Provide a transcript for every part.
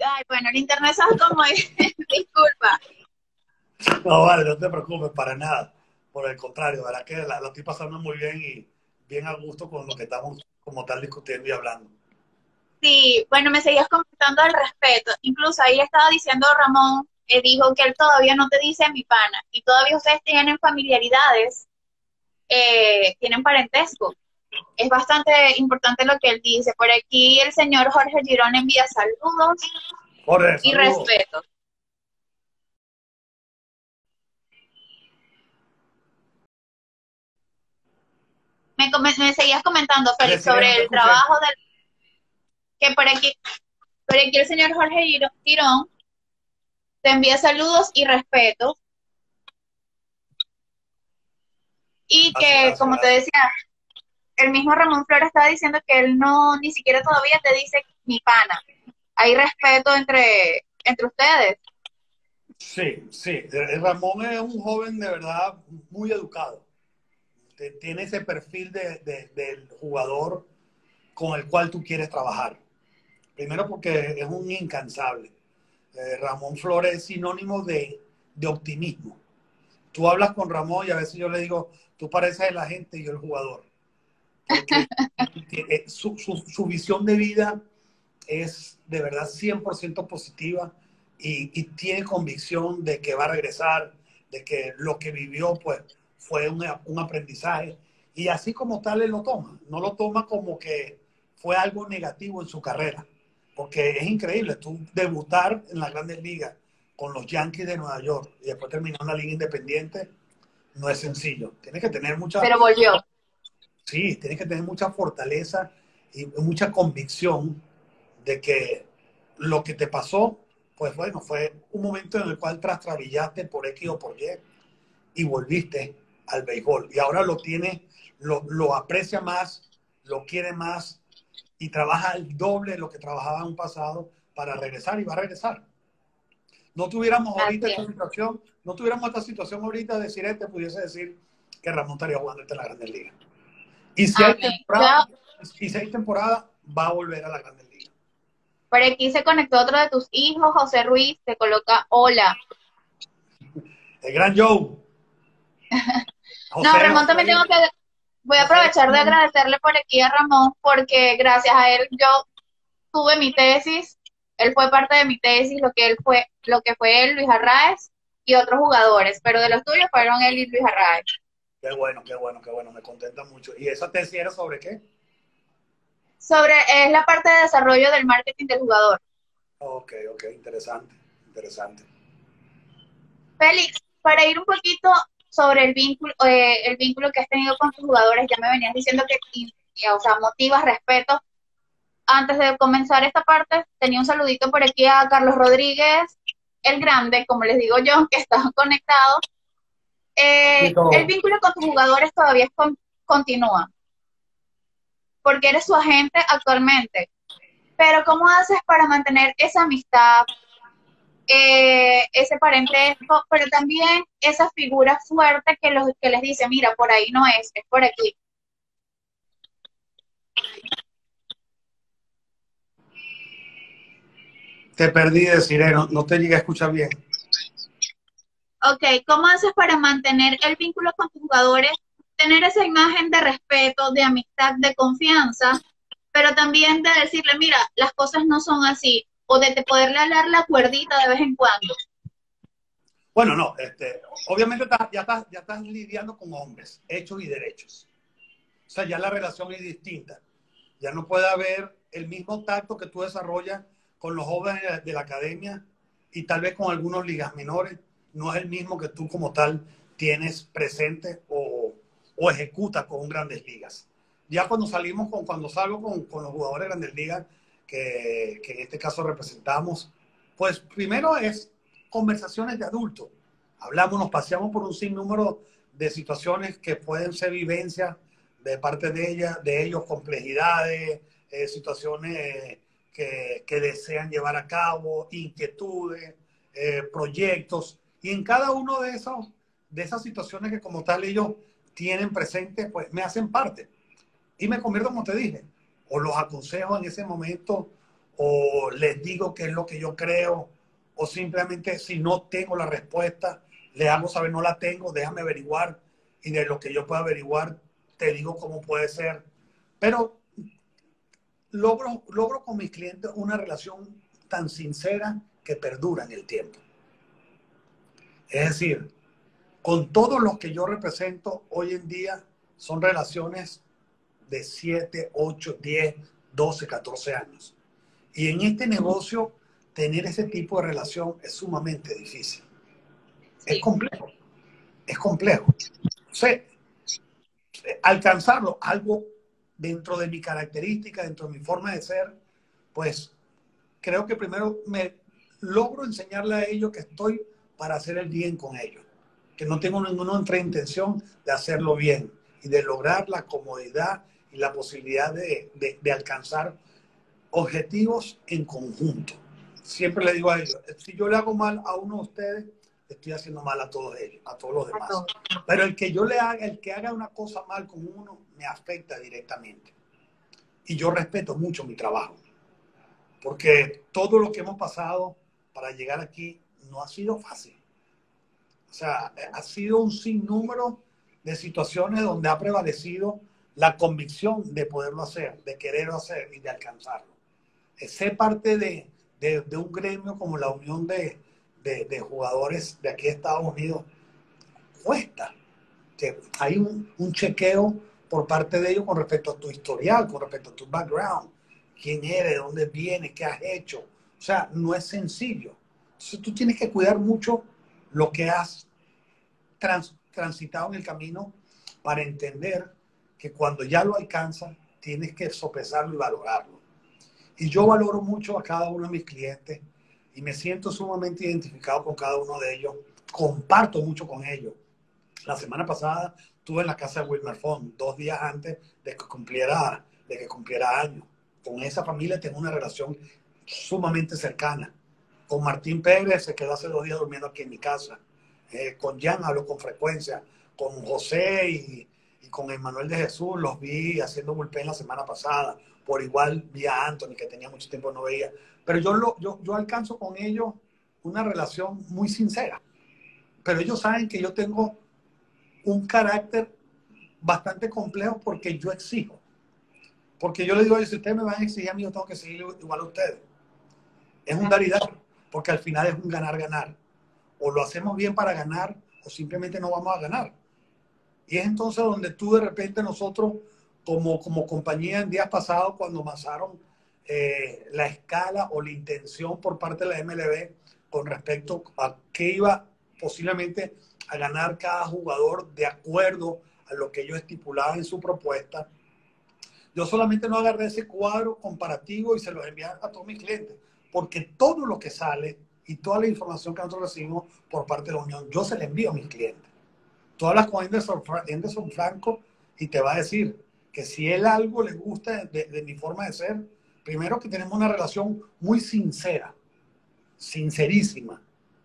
Ay, bueno, el internet sabe cómo es. Disculpa. No, vale, no te preocupes para nada. Por el contrario, la verdad que la estoy pasando muy bien y bien a gusto con lo que estamos como tal discutiendo y hablando. Sí, bueno, me seguías comentando al respeto. Incluso ahí estaba diciendo Ramón, dijo que él todavía no te dice mi pana. Y todavía ustedes tienen familiaridades, tienen parentesco. Es bastante importante lo que él dice. Por aquí el señor Jorge Girón envía saludos Jorge, y saludos. respeto. Me seguías comentando, Félix, Deciré, no sobre te el escuché. trabajo del que por aquí el señor Jorge Girón te envía saludos y respeto. Y Gracias, que, gracias, como te gracias. decía, el mismo Ramón Flores estaba diciendo que él no, ni siquiera todavía te dice mi pana. Hay respeto entre ustedes. Sí, sí. Ramón es un joven de verdad muy educado. Tiene ese perfil del jugador con el cual tú quieres trabajar. Primero porque es un incansable. Ramón Flores es sinónimo de optimismo. Tú hablas con Ramón y a veces yo le digo, tú pareces el agente y yo el jugador. Porque su visión de vida es de verdad 100% positiva y tiene convicción de que va a regresar, de que lo que vivió pues fue un aprendizaje y así como tal él lo toma, no lo toma como que fue algo negativo en su carrera, porque es increíble tú debutar en las grandes ligas con los Yankees de Nueva York y después terminar en la liga independiente, no es sencillo, tienes que tener mucha, Pero volvió. sí, tienes que tener mucha fortaleza y mucha convicción de que lo que te pasó, pues bueno, fue un momento en el cual trastrabillaste por X o por y volviste al béisbol. Y ahora lo tiene, lo aprecia más, lo quiere más y trabaja el doble de lo que trabajaba en un pasado para regresar y va a regresar. No tuviéramos ahorita Así esta es. situación, no tuviéramos esta situación ahorita de Sirete, pudiese decir que Ramón estaría jugando en la Grandes Ligas. Y si hay Amén. Yo, temporada, y si hay temporada, va a volver a la Grandes Ligas. por aquí se conectó otro de tus hijos, José Ruiz, te coloca hola. El gran Joe, No, José, Ramón también José, tengo que, voy a José, aprovechar de agradecerle por aquí a Ramón, porque gracias a él yo tuve mi tesis, él fue parte de mi tesis, lo que fue él, Luis Arraez y otros jugadores, pero de los tuyos fueron él y Luis Arraez. qué bueno, qué bueno, qué bueno, me contenta mucho. ¿Y esa tesis era sobre qué? Es la parte de desarrollo del marketing del jugador. Ok, ok, interesante, interesante. Félix, para ir un poquito sobre el vínculo que has tenido con tus jugadores, ya me venías diciendo que, o sea, motivas respeto. Antes de comenzar esta parte, tenía un saludito por aquí a Carlos Rodríguez, el grande, como les digo yo, que está conectado. Sí, El todo. vínculo con tus jugadores todavía continúa, porque eres su agente actualmente. Pero ¿cómo haces para mantener esa amistad, ese parentesco, pero también esa figura fuerte que les dice, mira, por ahí no es por aquí? Te perdí de Sireno, no te llegué a escuchar bien. Ok, ¿cómo haces para mantener el vínculo con tus jugadores, tener esa imagen de respeto, de amistad, de confianza, pero también de decirle, mira, las cosas no son así, o de poderle hablar la cuerdita de vez en cuando? Bueno, no, obviamente ya estás lidiando con hombres, hechos y derechos. O sea, ya la relación es distinta. Ya no puede haber el mismo tacto que tú desarrollas con los jóvenes de la academia y tal vez con algunos ligas menores. No es el mismo que tú como tal tienes presente o ejecutas con grandes ligas. Ya cuando salgo con los jugadores de grandes ligas, que en este caso representamos, pues primero es conversaciones de adultos. Hablamos, nos paseamos por un sinnúmero de situaciones que pueden ser vivencias de parte de ella, de ellos, complejidades, situaciones que desean llevar a cabo, inquietudes, proyectos. Y en cada uno de esas situaciones que como tal ellos tienen presente, pues me hacen parte. Y me convierto, como te dije, o los aconsejo en ese momento, o les digo qué es lo que yo creo, o simplemente si no tengo la respuesta, le hago saber no la tengo, déjame averiguar y de lo que yo pueda averiguar te digo cómo puede ser. Pero logro con mis clientes una relación tan sincera que perdura en el tiempo. Es decir, con todos los que yo represento hoy en día son relaciones de 7, 8, 10, 12, 14 años. Y en este negocio, tener ese tipo de relación es sumamente difícil. Es Sí, complejo, es complejo. O sea, alcanzarlo, algo dentro de mi característica, dentro de mi forma de ser, pues creo que primero me logro enseñarle a ellos que estoy para hacer el bien con ellos, que no tengo ninguna otra intención de hacerlo bien y de lograr la comodidad y la posibilidad de alcanzar objetivos en conjunto. Siempre le digo a ellos, si yo le hago mal a uno de ustedes, estoy haciendo mal a todos ellos, a todos los a demás. todos. Pero el que yo le haga, el que haga una cosa mal con uno, me afecta directamente. Y yo respeto mucho mi trabajo, porque todo lo que hemos pasado para llegar aquí no ha sido fácil. O sea, ha sido un sinnúmero de situaciones donde ha prevalecido la convicción de poderlo hacer, de quererlo hacer y de alcanzarlo. Ser parte de un gremio como la Unión de Jugadores de aquí de Estados Unidos cuesta. Que hay un chequeo por parte de ellos con respecto a tu historial, con respecto a tu background, quién eres, de dónde vienes, qué has hecho. O sea, no es sencillo. Entonces tú tienes que cuidar mucho lo que has transitado en el camino para entender que cuando ya lo alcanzas, tienes que sopesarlo y valorarlo. Y yo valoro mucho a cada uno de mis clientes y me siento sumamente identificado con cada uno de ellos. Comparto mucho con ellos. La semana pasada estuve en la casa de Wilmer Font, 2 días antes de que cumpliera años. Con esa familia tengo una relación sumamente cercana. Con Martín Pérez se quedó hace 2 días durmiendo aquí en mi casa. Con Jan hablo con frecuencia. Con José y con Emmanuel de Jesús los vi haciendo bullpen la semana pasada. Por igual vi a Anthony, que tenía mucho tiempo no veía. Pero yo alcanzo con ellos una relación muy sincera. Pero ellos saben que yo tengo un carácter bastante complejo porque yo exijo. Porque yo les digo, si ustedes me van a exigir a mí, yo tengo que seguir igual a ustedes. Es un dar y dar, porque al final es un ganar-ganar. O lo hacemos bien para ganar, o simplemente no vamos a ganar. Y es entonces donde tú de repente nosotros, como compañía en días pasados, cuando amasaron la escala o la intención por parte de la MLB con respecto a qué iba posiblemente a ganar cada jugador de acuerdo a lo que ellos estipulaban en su propuesta, yo solamente no agarré ese cuadro comparativo y se los envié a todos mis clientes, porque todo lo que sale y toda la información que nosotros recibimos por parte de la Unión, yo se la envío a mis clientes. Tú hablas con Henderson Franco y te va a decir que si él algo le gusta de mi forma de ser, primero que tenemos una relación muy sincera, sincerísima.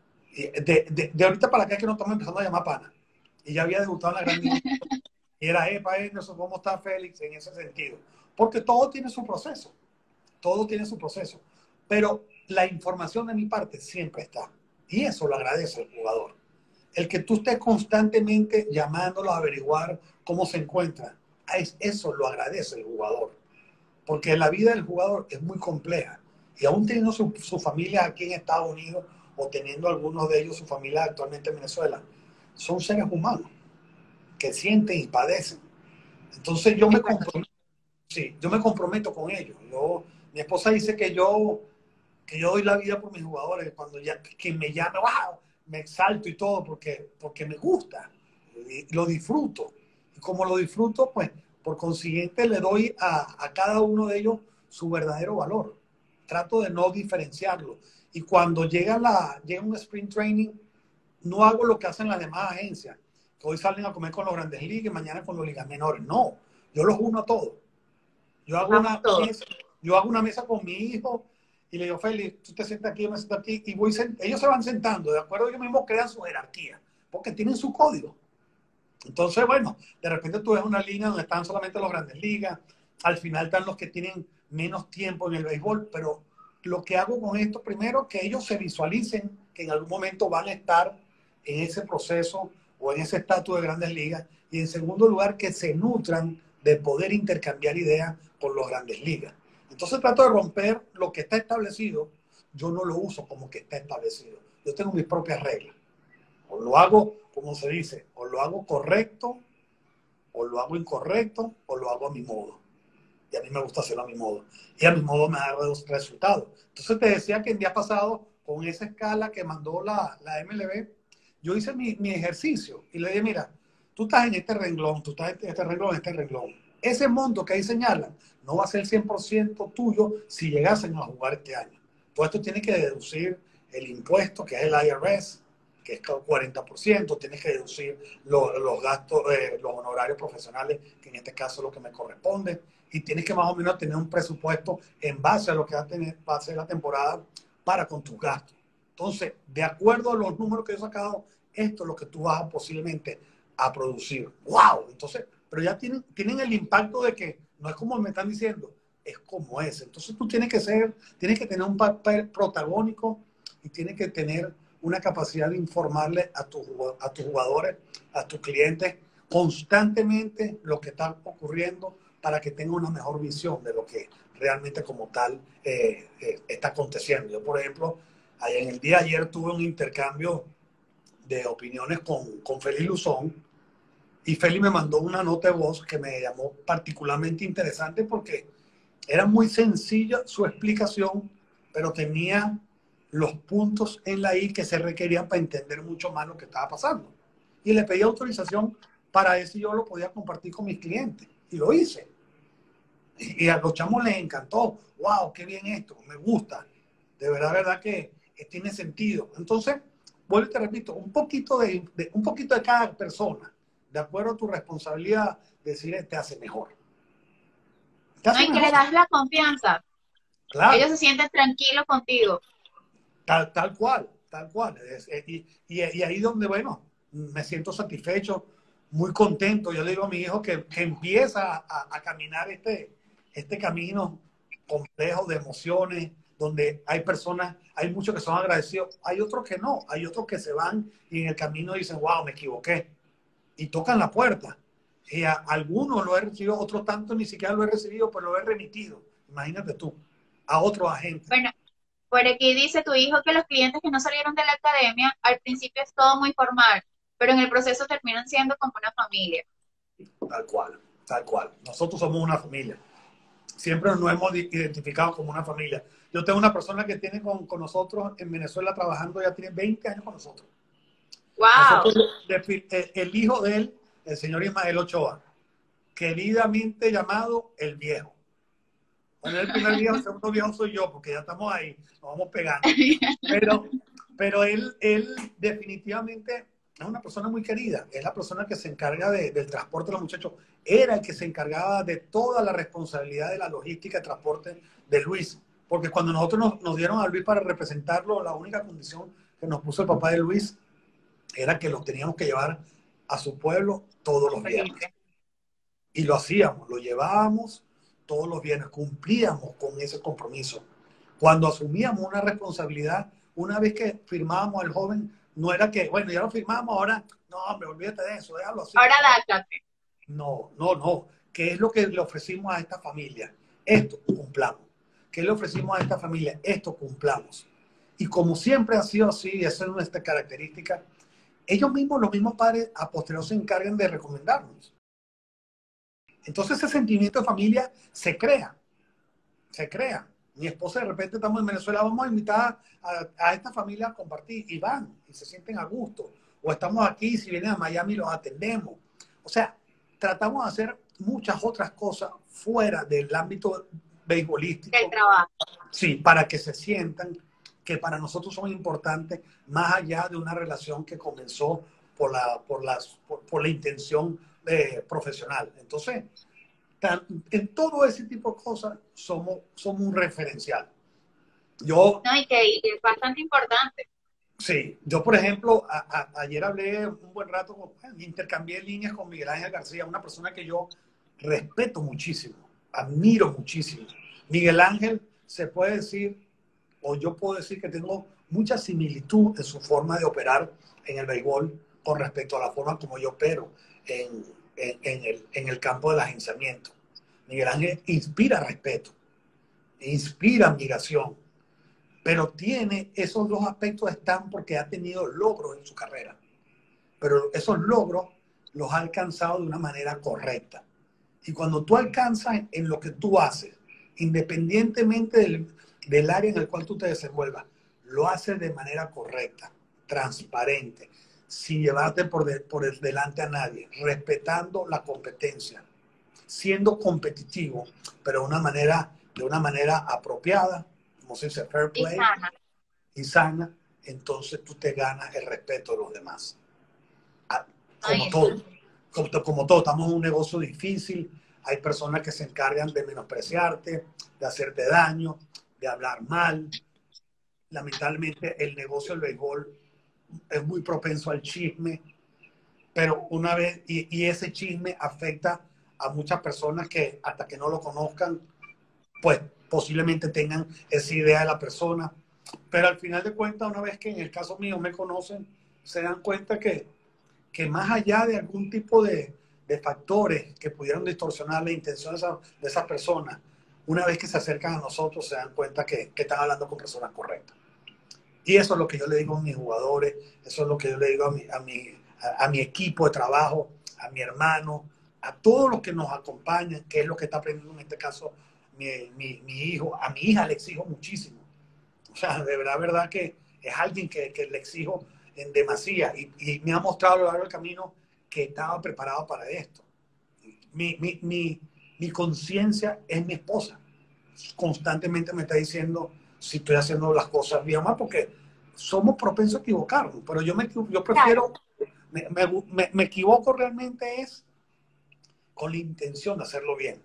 De ahorita para acá es que nos estamos empezando a llamar pana. Y ya había debutado en la Gran Liga. Y era, Henderson, ¿cómo está Félix? En ese sentido. Porque todo tiene su proceso. Todo tiene su proceso. Pero la información de mi parte siempre está. Y eso lo agradece el jugador. El que tú estés constantemente llamándolo a averiguar cómo se encuentra, eso lo agradece el jugador. Porque la vida del jugador es muy compleja. Y aún teniendo su familia aquí en Estados Unidos o teniendo algunos de ellos su familia actualmente en Venezuela, son seres humanos que sienten y padecen. Entonces Es verdad. sí, yo me comprometo con ellos. Mi esposa dice que yo doy la vida por mis jugadores. Cuando ya quien me llame, wow, me exalto y todo porque me gusta y lo disfruto. Y como lo disfruto, pues por consiguiente le doy a cada uno de ellos su verdadero valor. Trato de no diferenciarlo. Y cuando llega un sprint training, no hago lo que hacen las demás agencias, que hoy salen a comer con los grandes ligas y mañana con los ligas menores. No, yo los uno a todos. Yo hago Vamos una todos. mesa, yo hago una mesa con mi hijo y le digo, Félix, tú te sientas aquí, yo me siento aquí, y ellos se van sentando, de acuerdo, ellos mismos crean su jerarquía, porque tienen su código. Entonces, bueno, de repente tú ves una línea donde están solamente los grandes ligas, al final están los que tienen menos tiempo en el béisbol, pero lo que hago con esto, primero, que ellos se visualicen que en algún momento van a estar en ese proceso o en ese estatus de grandes ligas. Y en segundo lugar, que se nutran de poder intercambiar ideas con los grandes ligas. Entonces trato de romper lo que está establecido. Yo no lo uso como que está establecido. Yo tengo mis propias reglas. O lo hago, como se dice, o lo hago correcto, o lo hago incorrecto, o lo hago a mi modo. Y a mí me gusta hacerlo a mi modo. Y a mi modo me da resultados. Entonces te decía que el día pasado, con esa escala que mandó la MLB, yo hice mi ejercicio y le dije, mira, tú estás en este renglón, tú estás en este renglón, en este renglón. Ese monto que ahí señalan no va a ser 100% tuyo si llegasen a jugar este año. Todo esto tienes que deducir el impuesto, que es el IRS, que es 40%, tienes que deducir los gastos, los honorarios profesionales, que en este caso es lo que me corresponde, y tienes que más o menos tener un presupuesto en base a lo que va a ser la temporada para con tus gastos. Entonces, de acuerdo a los números que he sacado, esto es lo que tú vas a posiblemente a producir. ¡Wow! Entonces, pero ya tienen el impacto de que no es como me están diciendo, es como es. Entonces tú tienes que tener un papel protagónico y tienes que tener una capacidad de informarle a tus jugadores, a tus clientes, constantemente lo que está ocurriendo para que tengan una mejor visión de lo que realmente como tal está aconteciendo. Yo, por ejemplo, en el día de ayer tuve un intercambio de opiniones con Félix Luzón, y Félix me mandó una nota de voz que me llamó particularmente interesante porque era muy sencilla su explicación, pero tenía los puntos en la I que se requerían para entender mucho más lo que estaba pasando. Y le pedí autorización para ver si yo lo podía compartir con mis clientes. Y lo hice. Y a los chamos les encantó. ¡Wow! ¡Qué bien esto! Me gusta. De verdad que tiene sentido. Entonces, vuelvo y te repito, un poquito de cada persona, de acuerdo a tu responsabilidad, decir, te hace mejor. Te No, hace y que le mejor. das la confianza. Ellos Claro. se sienten tranquilos contigo. Tal cual, tal cual. Y ahí donde, bueno, me siento satisfecho, muy contento. Yo le digo a mi hijo que empieza a caminar este camino complejo de emociones, donde hay personas, hay muchos que son agradecidos, hay otros que no, hay otros que se van y en el camino dicen, wow, me equivoqué, y tocan la puerta. Y a algunos lo he recibido, otros tanto ni siquiera lo he recibido, pero lo he remitido, imagínate tú, a otros agentes. Bueno, por aquí dice tu hijo que los clientes que no salieron de la academia, al principio es todo muy formal, pero en el proceso terminan siendo como una familia. Tal cual, tal cual. Nosotros somos una familia. Siempre nos hemos identificado como una familia. Yo tengo una persona que tiene con nosotros en Venezuela trabajando, ya tiene 20 años con nosotros. ¡Wow! Nosotros, el hijo de él, el señor Ismael Ochoa, queridamente llamado el viejo. Bueno, el primer viejo, el segundo viejo soy yo, porque ya estamos ahí, nos vamos pegando. Pero, pero él definitivamente es una persona muy querida. Es la persona que se encarga del transporte de los muchachos. Era el que se encargaba de toda la responsabilidad de la logística de transporte de Luis. Porque cuando nosotros nos dieron a Luis para representarlo, la única condición que nos puso el papá de Luis era que lo teníamos que llevar a su pueblo todos los viernes. Y lo hacíamos, lo llevábamos todos los viernes, cumplíamos con ese compromiso. Cuando asumíamos una responsabilidad, una vez que firmábamos al joven, no era que, bueno, ya lo firmamos, ahora, no, hombre, olvídate de eso, déjalo así. Ahora adáptate. No, no, no. ¿Qué es lo que le ofrecimos a esta familia? Esto, cumplamos. ¿Qué le ofrecimos a esta familia? Esto, cumplamos. Y como siempre ha sido así, y esa es nuestra característica, ellos mismos, los mismos padres, a posterior se encargan de recomendarnos. Entonces ese sentimiento de familia se crea, se crea. Mi esposa de repente estamos en Venezuela, vamos a invitar a esta familia a compartir y van y se sienten a gusto. O estamos aquí, si vienen a Miami los atendemos. O sea, tratamos de hacer muchas otras cosas fuera del ámbito beisbolístico. El trabajo. Sí, para que se sientan que para nosotros son importantes, más allá de una relación que comenzó por la intención profesional. Entonces, en todo ese tipo de cosas somos un referencial. Yo, No, y que es bastante importante. sí, yo por ejemplo, ayer hablé un buen rato, intercambié líneas con Miguel Ángel García, una persona que yo respeto muchísimo, admiro muchísimo. Miguel Ángel se puede decir o yo puedo decir que tengo mucha similitud en su forma de operar en el béisbol con respecto a la forma como yo opero en el campo del agenciamiento. Miguel Ángel inspira respeto, inspira admiración, pero tiene esos dos aspectos están porque ha tenido logros en su carrera, pero esos logros los ha alcanzado de una manera correcta. Y cuando tú alcanzas en lo que tú haces, independientemente del área en el cual tú te desenvuelvas, lo haces de manera correcta, transparente, sin llevarte por delante a nadie, respetando la competencia, siendo competitivo, pero de una manera apropiada, como se dice, fair play y sana, entonces tú te ganas el respeto de los demás. Como todo, como todo, estamos en un negocio difícil, hay personas que se encargan de menospreciarte, de hacerte daño, de hablar mal. Lamentablemente el negocio del béisbol es muy propenso al chisme, pero una vez, y ese chisme afecta a muchas personas que hasta que no lo conozcan, pues posiblemente tengan esa idea de la persona, pero al final de cuentas, una vez que en el caso mío me conocen, se dan cuenta que más allá de algún tipo de factores que pudieran distorsionar la intención de esas personas, una vez que se acercan a nosotros, se dan cuenta que están hablando con personas correctas. Y eso es lo que yo le digo a mis jugadores, eso es lo que yo le digo a mi equipo de trabajo, a mi hermano, a todos los que nos acompañan, que es lo que está aprendiendo en este caso mi hijo. A mi hija le exijo muchísimo. O sea, de verdad que es alguien que le exijo en demasía y me ha mostrado a lo largo del camino que estaba preparado para esto. Mi conciencia es mi esposa. Constantemente me está diciendo si estoy haciendo las cosas bien o mal, porque somos propensos a equivocarnos, pero yo prefiero, me equivoco realmente es con la intención de hacerlo bien.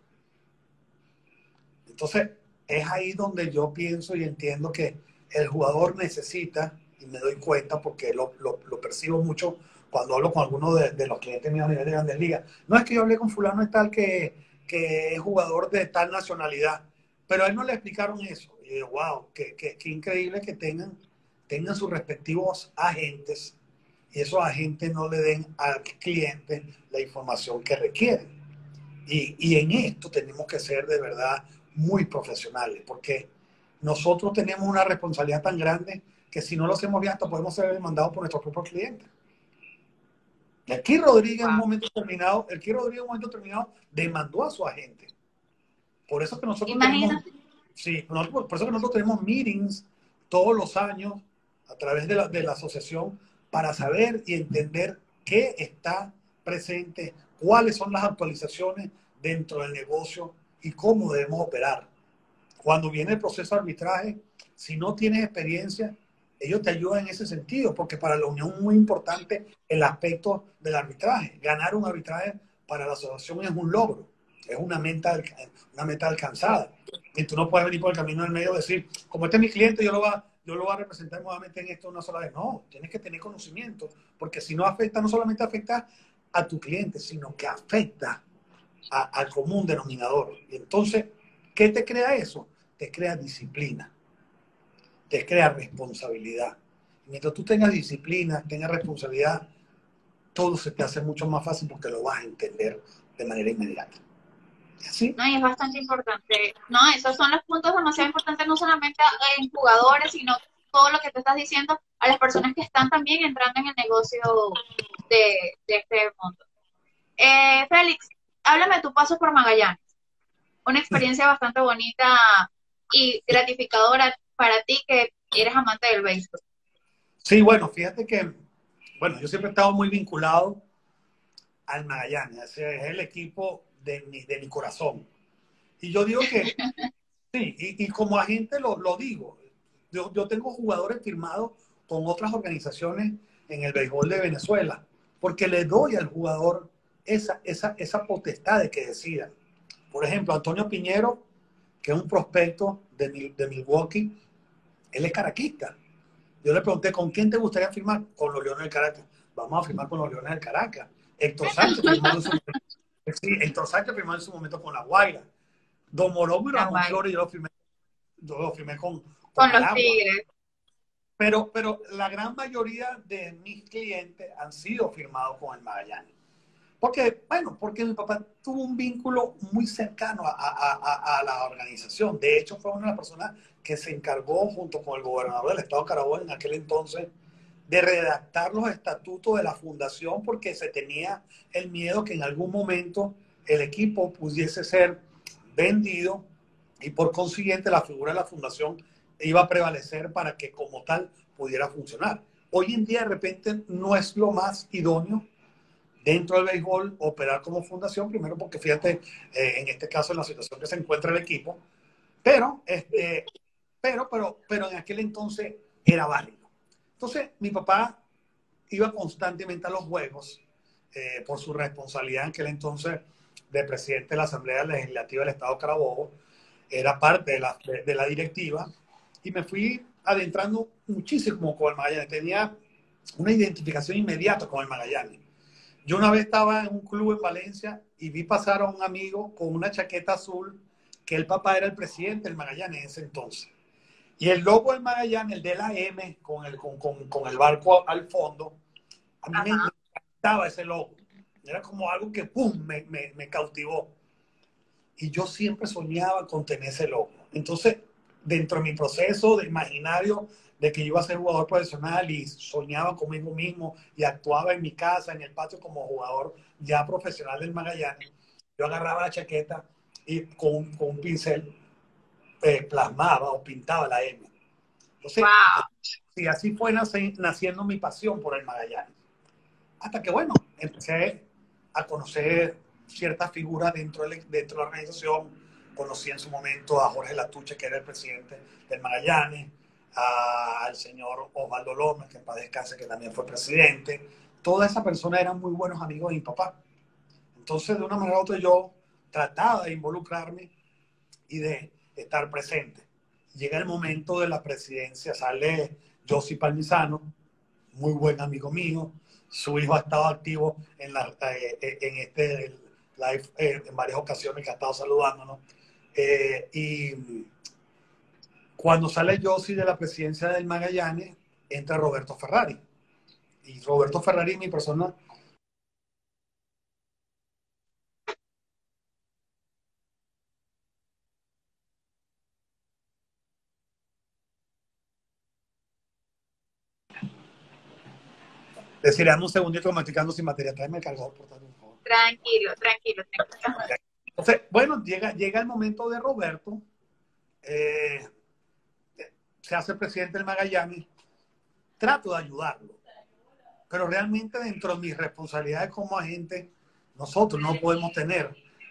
Entonces, es ahí donde yo pienso y entiendo que el jugador necesita, y me doy cuenta porque lo percibo mucho cuando hablo con algunos de los clientes míos a nivel de Grandes Ligas. No es que yo hablé con fulano y tal que es jugador de tal nacionalidad, pero a él no le explicaron eso. Y digo, wow, qué increíble que tengan sus respectivos agentes y esos agentes no le den al cliente la información que requieren. Y en esto tenemos que ser de verdad muy profesionales, porque nosotros tenemos una responsabilidad tan grande que si no lo hacemos bien hasta podemos ser demandados por nuestros propios clientes. El Ki Rodríguez en un momento determinado, demandó a su agente. Por eso que nosotros tenemos, sí, por eso que nosotros tenemos meetings todos los años a través de la asociación para saber y entender qué está presente, cuáles son las actualizaciones dentro del negocio y cómo debemos operar. Cuando viene el proceso de arbitraje, si no tienes experiencia, ellos te ayudan en ese sentido, porque para la unión es muy importante el aspecto del arbitraje. Ganar un arbitraje para la asociación es un logro, es una meta alcanzada. Y tú no puedes venir por el camino del medio y decir, como este es mi cliente, yo lo voy a representar nuevamente en esto una sola vez. No, tienes que tener conocimiento, porque si no afecta, no solamente afecta a tu cliente, sino que afecta al común denominador. Y entonces, ¿qué te crea eso? Te crea disciplina, te crea responsabilidad. Y mientras tú tengas disciplina, tengas responsabilidad, todo se te hace mucho más fácil porque lo vas a entender de manera inmediata. ¿Sí? No, y es bastante importante. No, esos son los puntos demasiado importantes, no solamente en jugadores, sino todo lo que tú estás diciendo a las personas que están también entrando en el negocio de este mundo. Félix, háblame de tu paso por Magallanes. Una experiencia bastante bonita y gratificadora para ti que eres amante del béisbol. Sí, bueno, fíjate que, bueno, yo siempre he estado muy vinculado al Magallanes, ese es el equipo de mi corazón. Y yo digo que, sí, y como agente lo digo, yo tengo jugadores firmados con otras organizaciones en el béisbol de Venezuela, porque le doy al jugador esa potestad de que decida. Por ejemplo, Antonio Piñero, que es un prospecto de Milwaukee, él es caraquista. Yo le pregunté, ¿con quién te gustaría firmar? Con los Leones del Caracas. Vamos a firmar con los Leones del Caracas. Héctor Sánchez firmó en su momento con La Guaira. Don Morón y Ramón Flores yo lo firmé con Con tomar los agua. tigres. Pero la gran mayoría de mis clientes han sido firmados con el Magallanes. Porque, bueno, porque mi papá tuvo un vínculo muy cercano a la organización. De hecho, fue una de las personas que se encargó, junto con el gobernador del estado de Carabobo en aquel entonces, de redactar los estatutos de la fundación, porque se tenía el miedo que en algún momento el equipo pudiese ser vendido y por consiguiente la figura de la fundación iba a prevalecer para que como tal pudiera funcionar. Hoy en día de repente no es lo más idóneo dentro del béisbol operar como fundación, primero porque fíjate, en este caso en la situación que se encuentra el equipo, pero, pero en aquel entonces era válido. Entonces mi papá iba constantemente a los juegos por su responsabilidad en aquel entonces de presidente de la Asamblea Legislativa del Estado de Carabobo, era parte de la directiva y me fui adentrando muchísimo con el Magallanes. Tenía una identificación inmediata con el Magallanes. Yo una vez estaba en un club en Valencia y vi pasar a un amigo con una chaqueta azul, que el papá era el presidente del Magallanes en ese entonces. Y el logo del Magallanes, el de la M, con el barco al fondo, a mí me Ajá. encantaba ese logo. Era como algo que, ¡pum!, me cautivó. Y yo siempre soñaba con tener ese logo. Entonces, dentro de mi proceso de imaginario de que yo iba a ser jugador profesional y soñaba conmigo mismo y actuaba en mi casa, en el patio como jugador ya profesional del Magallanes, yo agarraba la chaqueta y con un pincel plasmaba o pintaba la M. Entonces, Wow. sí, así fue naciendo mi pasión por el Magallanes. Hasta que, bueno, empecé a conocer ciertas figuras dentro de la organización. Conocí en su momento a Jorge Latuche, que era el presidente del Magallanes, al señor Osvaldo López, que en paz descanse, que también fue presidente. Todas esas personas eran muy buenos amigos de mi papá. Entonces, de una manera u otra, yo trataba de involucrarme y de estar presente. Llega el momento de la presidencia, sale Josy Palmisano, muy buen amigo mío. Su hijo ha estado activo en este live en varias ocasiones, que ha estado saludándonos. Y cuando sale Josy de la presidencia del Magallanes, entra Roberto Ferrari. Y Roberto Ferrari es mi persona. Decirle, dame un segundito, masticando sin materia. Tráeme el cargador, por favor. Tranquilo, tranquilo, tranquilo. Okay. Entonces, bueno, llega el momento de Roberto. Eh, se hace presidente del Magallanes. Trato de ayudarlo, pero realmente dentro de mis responsabilidades como agente, nosotros no podemos tener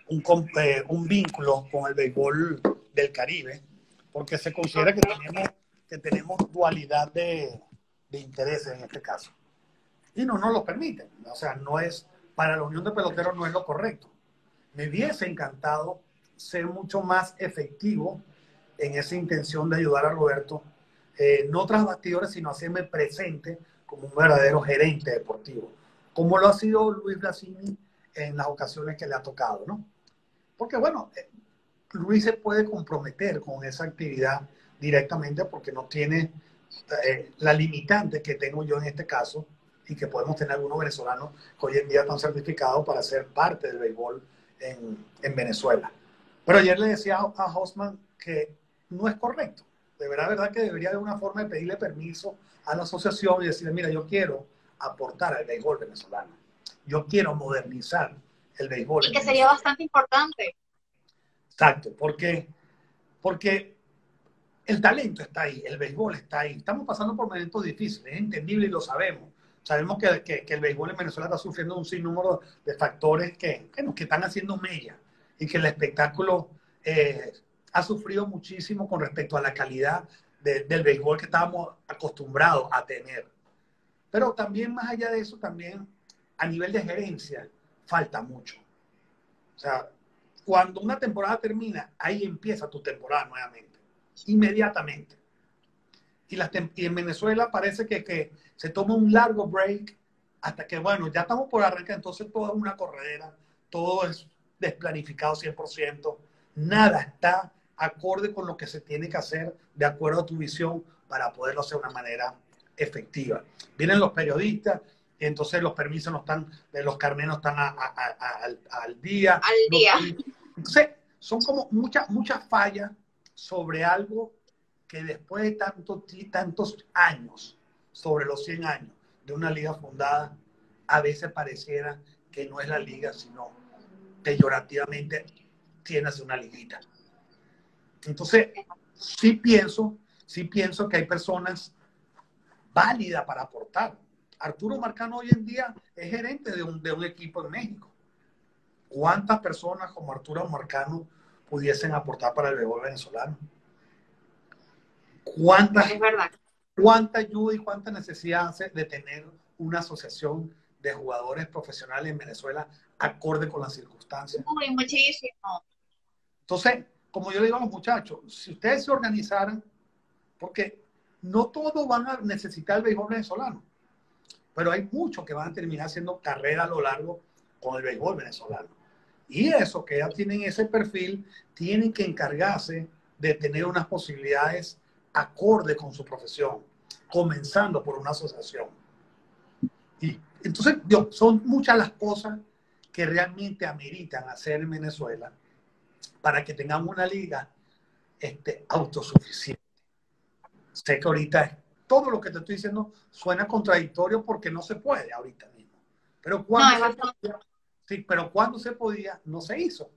un vínculo con el béisbol del Caribe, porque se considera que tenemos dualidad de intereses en este caso. Y no nos lo permiten. O sea, no es, para la Unión de Peloteros no es lo correcto. Me hubiese encantado ser mucho más efectivo en esa intención de ayudar a Roberto, no tras bastidores, sino hacerme presente como un verdadero gerente deportivo, como lo ha sido Luis Blasini en las ocasiones que le ha tocado, ¿no? Porque, bueno, Luis se puede comprometer con esa actividad directamente porque no tiene la limitante que tengo yo en este caso y que podemos tener algunos venezolanos que hoy en día están certificados para ser parte del béisbol en Venezuela. Pero ayer le decía a Hosman que no es correcto. De verdad que debería haber una forma de pedirle permiso a la asociación y decirle, mira, yo quiero aportar al béisbol venezolano. Yo quiero modernizar el béisbol Y en que sería Venezuela. bastante importante. Exacto, porque el talento está ahí, el béisbol está ahí. Estamos pasando por momentos difíciles, es entendible y lo sabemos. Sabemos que el béisbol en Venezuela está sufriendo un sinnúmero de factores que están haciendo mella y que el espectáculo ha sufrido muchísimo con respecto a la calidad del béisbol que estábamos acostumbrados a tener. Pero también más allá de eso, también a nivel de gerencia falta mucho. O sea, cuando una temporada termina, ahí empieza tu temporada nuevamente, inmediatamente. Y en Venezuela parece que se toma un largo break hasta que, bueno, ya estamos por arrancar, entonces todo es una corredera, todo es desplanificado 100%, nada está acorde con lo que se tiene que hacer de acuerdo a tu visión para poderlo hacer de una manera efectiva. Vienen los periodistas, y entonces los permisos no están, los carnés no están al día. Al día. Entonces, son como muchas fallas sobre algo que después de tantos años, sobre los 100 años de una liga fundada, a veces pareciera que no es la liga, sino peyorativamente tienes una liguita. Entonces, sí pienso que hay personas válidas para aportar. Arturo Marcano hoy en día es gerente de un equipo en México. ¿Cuántas personas como Arturo Marcano pudiesen aportar para el béisbol venezolano? ¿Cuánta ayuda y cuánta necesidad hace de tener una asociación de jugadores profesionales en Venezuela acorde con las circunstancias? Uy, muchísimo. Entonces, como yo le digo a los muchachos, si ustedes se organizaran, porque no todos van a necesitar el béisbol venezolano, pero hay muchos que van a terminar haciendo carrera a lo largo con el béisbol venezolano. Y eso, que ya tienen ese perfil, tienen que encargarse de tener unas posibilidades acorde con su profesión, comenzando por una asociación. Y entonces, son muchas las cosas que realmente ameritan hacer en Venezuela para que tengamos una liga autosuficiente. Sé que ahorita todo lo que te estoy diciendo suena contradictorio porque no se puede ahorita mismo. Pero cuando se podía, no se hizo.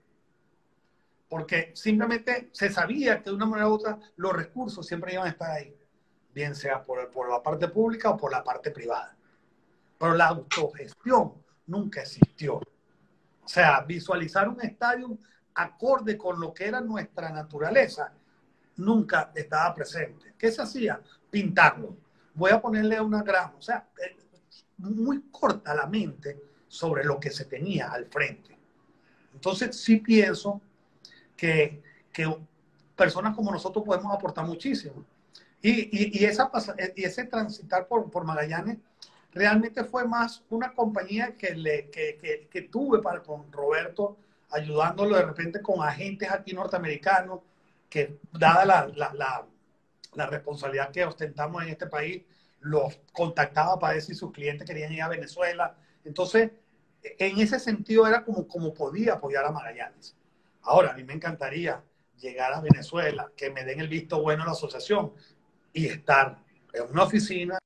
Porque simplemente se sabía que de una manera u otra los recursos siempre iban a estar ahí, bien sea por la parte pública o por la parte privada. Pero la autogestión nunca existió. O sea, visualizar un estadio acorde con lo que era nuestra naturaleza nunca estaba presente. ¿Qué se hacía? Pintarlo. Voy a ponerle una grama. O sea, muy corta la mente sobre lo que se tenía al frente. Entonces, sí pienso que personas como nosotros podemos aportar muchísimo. Y ese transitar por Magallanes realmente fue más una compañía que tuve con Roberto, ayudándolo de repente con agentes aquí norteamericanos, que dada la responsabilidad que ostentamos en este país, los contactaba para ver si sus clientes querían ir a Venezuela. Entonces, en ese sentido era como podía apoyar a Magallanes. Ahora, a mí me encantaría llegar a Venezuela, que me den el visto bueno a la asociación y estar en una oficina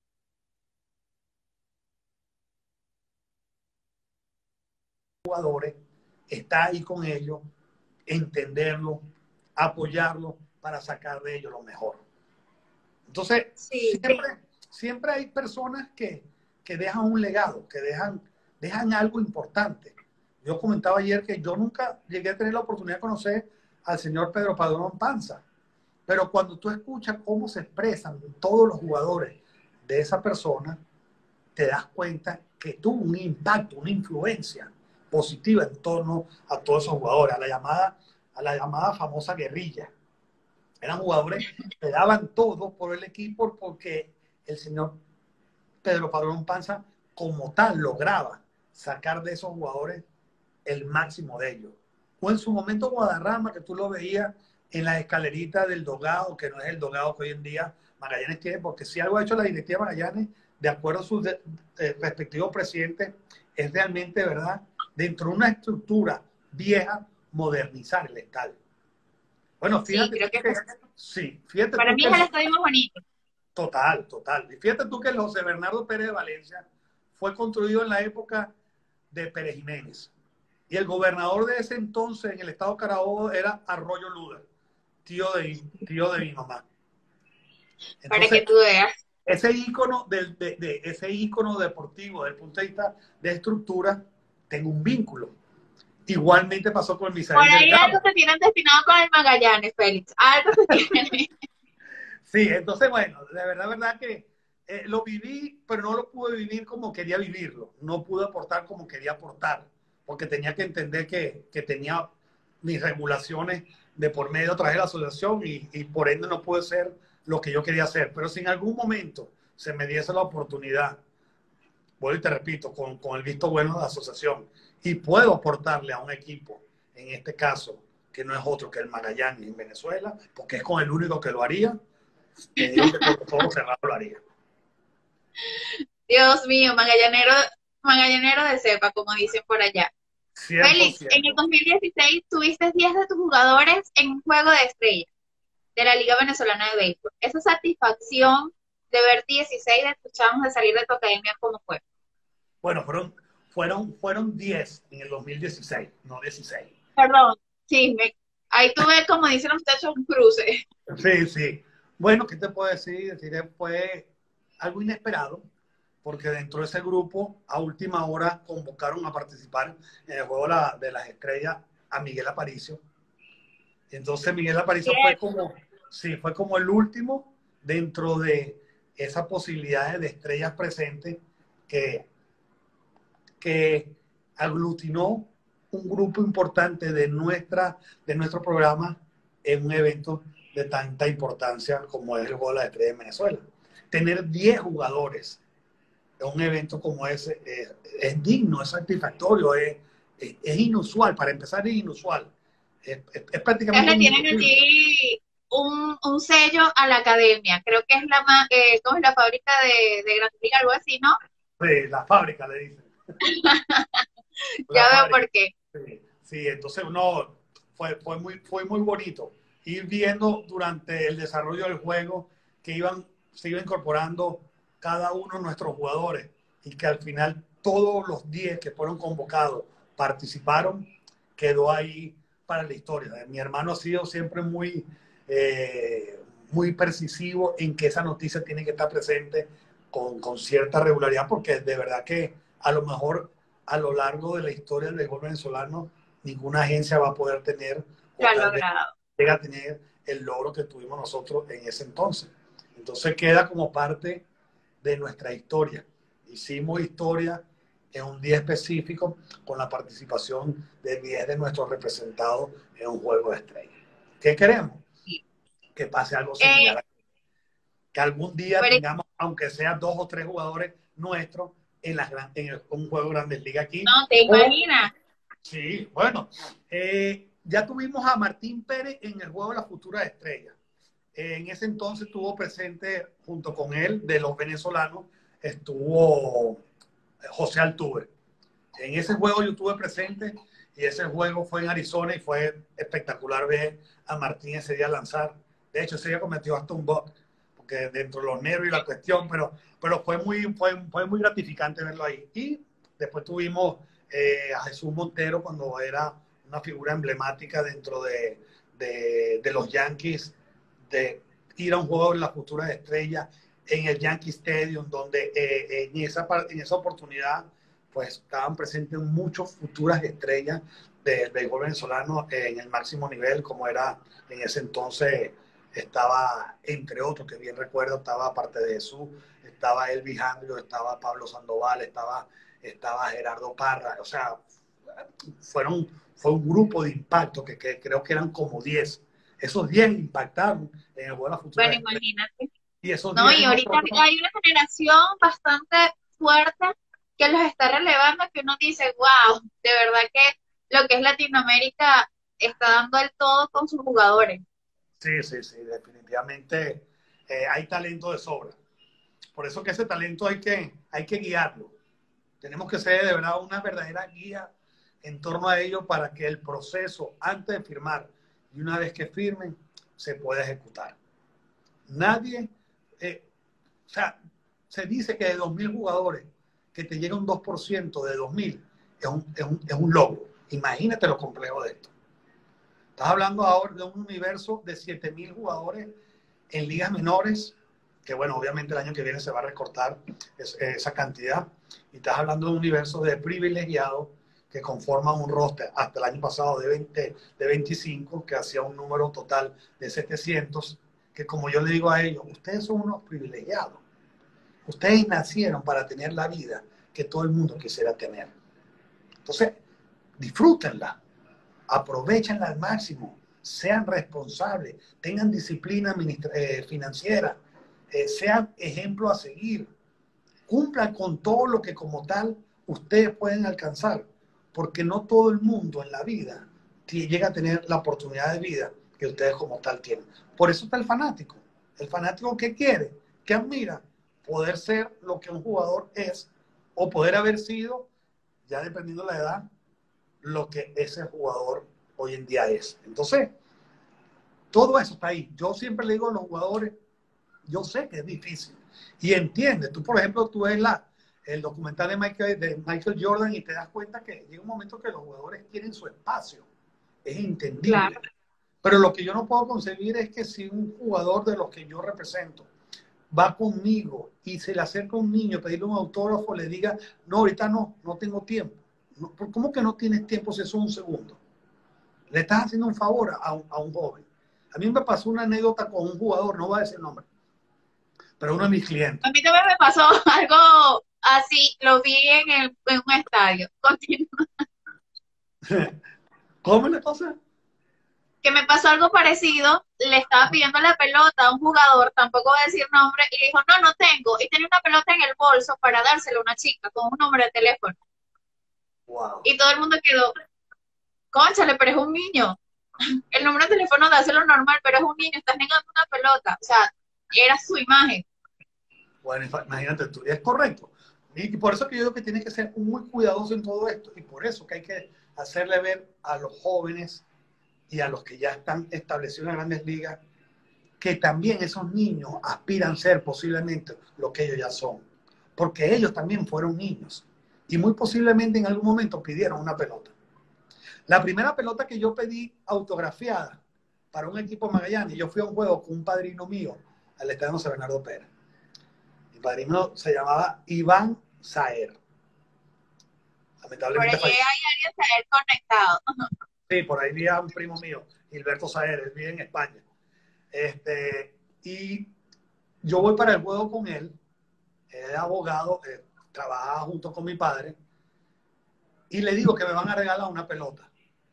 jugadores, está ahí con ellos, entenderlo, apoyarlo para sacar de ellos lo mejor. Entonces, sí, siempre hay personas que dejan un legado, que dejan algo importante. Yo comentaba ayer que yo nunca llegué a tener la oportunidad de conocer al señor Pedro Padrón Panza, pero cuando tú escuchas cómo se expresan todos los jugadores de esa persona, te das cuenta que tuvo un impacto, una influencia positiva en torno a todos esos jugadores, a la llamada famosa guerrilla. Eran jugadores que daban todo por el equipo porque el señor Pedro Padrón Panza como tal lograba sacar de esos jugadores el máximo de ellos. O en su momento Guadarrama, que tú lo veías en la escalerita del Dogado, que no es el Dogado que hoy en día Magallanes tiene, porque si algo ha hecho la directiva de Magallanes, de acuerdo a sus respectivos presidentes, es realmente, ¿verdad?, dentro de una estructura vieja, modernizar el estadio. Bueno, fíjate. Sí, fíjate. Para mí es el estadio más bonito. Total. Y fíjate tú que el José Bernardo Pérez de Valencia fue construido en la época de Pérez Jiménez. Y el gobernador de ese entonces en el estado Carabobo era Arroyo Luder, tío de mi mamá. Entonces, para que tú veas. Ese ícono ese ícono deportivo, desde el punto de vista de estructura, tengo un vínculo. Igualmente pasó con el Misael Por ahí algo te tienen destinado con el Magallanes, Félix. Algo te tienen. Sí, entonces, bueno, de verdad que lo viví, pero no lo pude vivir como quería vivirlo. No pude aportar como quería aportar, porque tenía que entender que tenía mis regulaciones de por medio a través de la asociación y por ende no pude ser lo que yo quería hacer. Pero si en algún momento se me diese la oportunidad, vuelvo y te repito, con el visto bueno de la asociación, y puedo aportarle a un equipo, en este caso, que no es otro que el Magallanes en Venezuela, porque es con el único que lo haría. Te digo que todo cerrado lo haría. Dios mío, magallanero de cepa, como dicen por allá. Félix, en el 100%. 2016 tuviste 10 de tus jugadores en un juego de estrellas de la Liga Venezolana de Béisbol. Esa satisfacción de ver 16 de tus chavos de salir de tu academia, ¿cómo fue? Bueno, fueron 10 en el 2016, no 16. Perdón, sí, ahí tuve, como dicen los muchachos, un cruce. Sí, sí. Bueno, ¿qué te puedo decir? Fue algo inesperado, porque dentro de ese grupo, a última hora, convocaron a participar en el juego de las estrellas a Miguel Aparicio. Y entonces Miguel Aparicio fue Bien. como, sí, fue como el último dentro de esas posibilidades de estrellas presentes que, que aglutinó un grupo importante de nuestro programa en un evento de tanta importancia como es el Juego de la Estrella en Venezuela. Tener 10 jugadores en un evento como ese es digno, es satisfactorio, es inusual. Para empezar, es inusual. Es Ustedes prácticamente le un tienen imposible. allí un sello a la academia. Creo que es ¿cómo es la fábrica de Gran Liga? Algo así, ¿no? Sí, la fábrica, le dicen. La Ya veo fábrica. por qué. Sí, sí, entonces uno fue muy bonito ir viendo durante el desarrollo del juego que se iba incorporando cada uno de nuestros jugadores y que al final todos los 10 que fueron convocados participaron, quedó ahí para la historia. Mi hermano ha sido siempre muy percisivo en que esa noticia tiene que estar presente con cierta regularidad, porque de verdad que a lo mejor a lo largo de la historia del béisbol venezolano ninguna agencia va a poder tener, Lo o ha tal vez logrado. llega a tener el logro que tuvimos nosotros en ese entonces. Entonces queda como parte de nuestra historia. Hicimos historia en un día específico con la participación de 10 de nuestros representados en un juego de estrellas. ¿Qué queremos? Sí. Que pase algo Eh, similar, que algún día pero tengamos, aunque sea 2 o 3 jugadores nuestros en un juego de Grandes Ligas aquí. no, te O, imaginas. sí, bueno, ya tuvimos a Martín Pérez en el juego de la futura estrella. En ese entonces estuvo presente junto con él, de los venezolanos, estuvo José Altuve. En ese juego yo estuve presente y ese juego fue en Arizona y fue espectacular ver a Martín ese día lanzar. De hecho, ese día cometió hasta un buck, porque dentro de los nervios y la cuestión, pero fue muy gratificante verlo ahí. Y después tuvimos a Jesús Montero cuando era una figura emblemática dentro de los Yankees, de ir a un juego de la futura estrella en el Yankee Stadium, donde en esa oportunidad pues estaban presentes muchas futuras estrellas del béisbol venezolano en el máximo nivel, como era en ese entonces. Estaba, entre otros, que bien recuerdo, estaba aparte de Jesús, estaba Elvis Andrio, estaba Pablo Sandoval, estaba Gerardo Parra. O sea, fue un grupo de impacto que creo que eran como 10. Esos 10 impactaron en el juego de la futura Bueno, estrella. imagínate. Y esos No, 10 y ahorita nosotros. hay una generación bastante fuerte que los está relevando, que uno dice, wow, de verdad que lo que es Latinoamérica está dando el todo con sus jugadores. Sí, sí, sí, definitivamente hay talento de sobra. Por eso que ese talento hay que guiarlo. Tenemos que ser de verdad una verdadera guía en torno a ello para que el proceso antes de firmar y una vez que firmen se pueda ejecutar. Nadie, o sea, se dice que de 2.000 jugadores que te llega un 2% de 2.000 es un logro. Imagínate lo complejo de esto. Estás hablando ahora de un universo de 7.000 jugadores en ligas menores, que bueno, obviamente el año que viene se va a recortar esa cantidad. Y estás hablando de un universo de privilegiados que conforman un roster hasta el año pasado de 25, que hacía un número total de 700, que como yo le digo a ellos, ustedes son unos privilegiados. Ustedes nacieron para tener la vida que todo el mundo quisiera tener. Entonces, disfrútenla, aprovechenla al máximo, sean responsables, tengan disciplina financiera, sean ejemplo a seguir, cumplan con todo lo que como tal ustedes pueden alcanzar, porque no todo el mundo en la vida llega a tener la oportunidad de vida que ustedes como tal tienen. Por eso está el fanático. El fanático que quiere, que admira, poder ser lo que un jugador es o poder haber sido, ya dependiendo de la edad, lo que ese jugador hoy en día es. Entonces, todo eso está ahí. Yo siempre le digo a los jugadores, yo sé que es difícil. Y entiende, tú por ejemplo, tú ves el documental de Michael Jordan y te das cuenta que llega un momento que los jugadores tienen su espacio. Es entendible. Claro. Pero lo que yo no puedo concebir es que si un jugador de los que yo represento va conmigo y se le acerca a un niño a pedirle un autógrafo, le diga, no, ahorita no tengo tiempo. No, ¿cómo que no tienes tiempo si eso es un segundo? Le estás haciendo un favor a un joven. A mí me pasó una anécdota con un jugador, no voy a decir el nombre, pero uno de mis clientes. A mí también me pasó algo así, lo vi en un estadio. Continúa. ¿Cómo le pasa? Que me pasó algo parecido, le estaba pidiendo la pelota a un jugador, tampoco voy a decir nombre, y dijo, no tengo. Y tenía una pelota en el bolso para dársela a una chica con un número de teléfono. Wow. Y todo el mundo quedó, cónchale, pero es un niño. El número de teléfono dáselo normal, pero es un niño, estás negando una pelota. O sea, era su imagen. Bueno, imagínate tú, es correcto. Y por eso que yo digo que tiene que ser muy cuidadoso en todo esto. Y por eso que hay que hacerle ver a los jóvenes y a los que ya están establecidos en las grandes ligas que también esos niños aspiran a ser posiblemente lo que ellos ya son. Porque ellos también fueron niños. Y muy posiblemente en algún momento pidieron una pelota. La primera pelota que yo pedí autografiada para un equipo de Magallanes, yo fui a un juego con un padrino mío al estadio José Bernardo Pérez. Mi padrino se llamaba Iván Saer. Por Lamentablemente allí falleció. hay alguien saber conectado. Sí, por ahí vi a un primo mío, Gilberto Saer, él vive en España. Y yo voy para el juego con él, él es abogado, trabajaba junto con mi padre, y le digo que me van a regalar una pelota.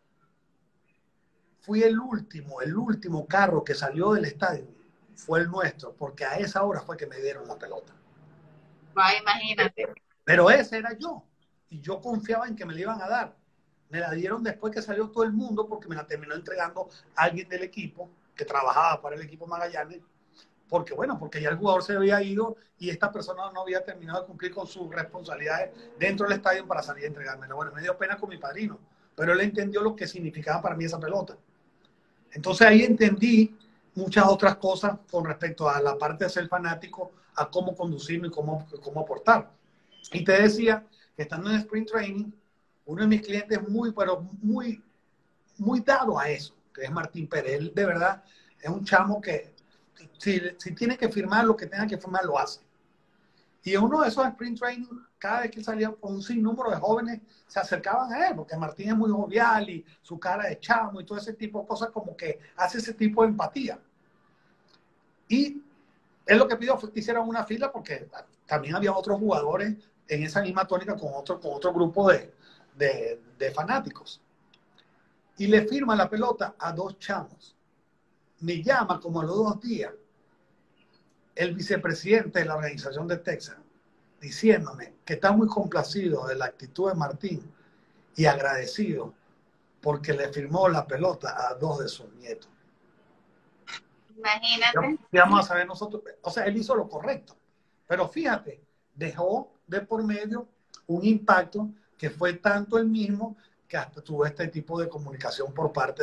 Fui el último carro que salió del estadio fue el nuestro, porque a esa hora fue que me dieron la pelota. Va, imagínate. Pero ese era yo, y yo confiaba en que me la iban a dar. Me la dieron después que salió todo el mundo, porque me la terminó entregando alguien del equipo que trabajaba para el equipo Magallanes, porque bueno, porque ya el jugador se había ido y esta persona no había terminado de cumplir con sus responsabilidades dentro del estadio para salir a entregármela. Bueno, me dio pena con mi padrino, pero él entendió lo que significaba para mí esa pelota. Entonces ahí entendí muchas otras cosas con respecto a la parte de ser fanático, a cómo conducirme y cómo aportar. Y te decía que estando en Sprint Training, uno de mis clientes muy dado a eso, que es Martín Pérez. Él de verdad es un chamo que si tiene que firmar lo que tenga que firmar, lo hace. Y en uno de esos Sprint Training, cada vez que salía con un sinnúmero de jóvenes, se acercaban a él, porque Martín es muy jovial y su cara de chamo y todo ese tipo de cosas, como que hace ese tipo de empatía. Y él lo que pidió fue que hicieran una fila, porque también había otros jugadores en esa misma tónica con otro grupo de fanáticos. Y le firma la pelota a dos chamos. Me llama como a los 2 días el vicepresidente de la organización de Texas, diciéndome que está muy complacido de la actitud de Martín y agradecido porque le firmó la pelota a 2 de sus nietos. Imagínate. ¿Qué vamos a saber nosotros? O sea, él hizo lo correcto. Pero fíjate, dejó de por medio un impacto que fue tanto el mismo que hasta tuvo este tipo de comunicación por parte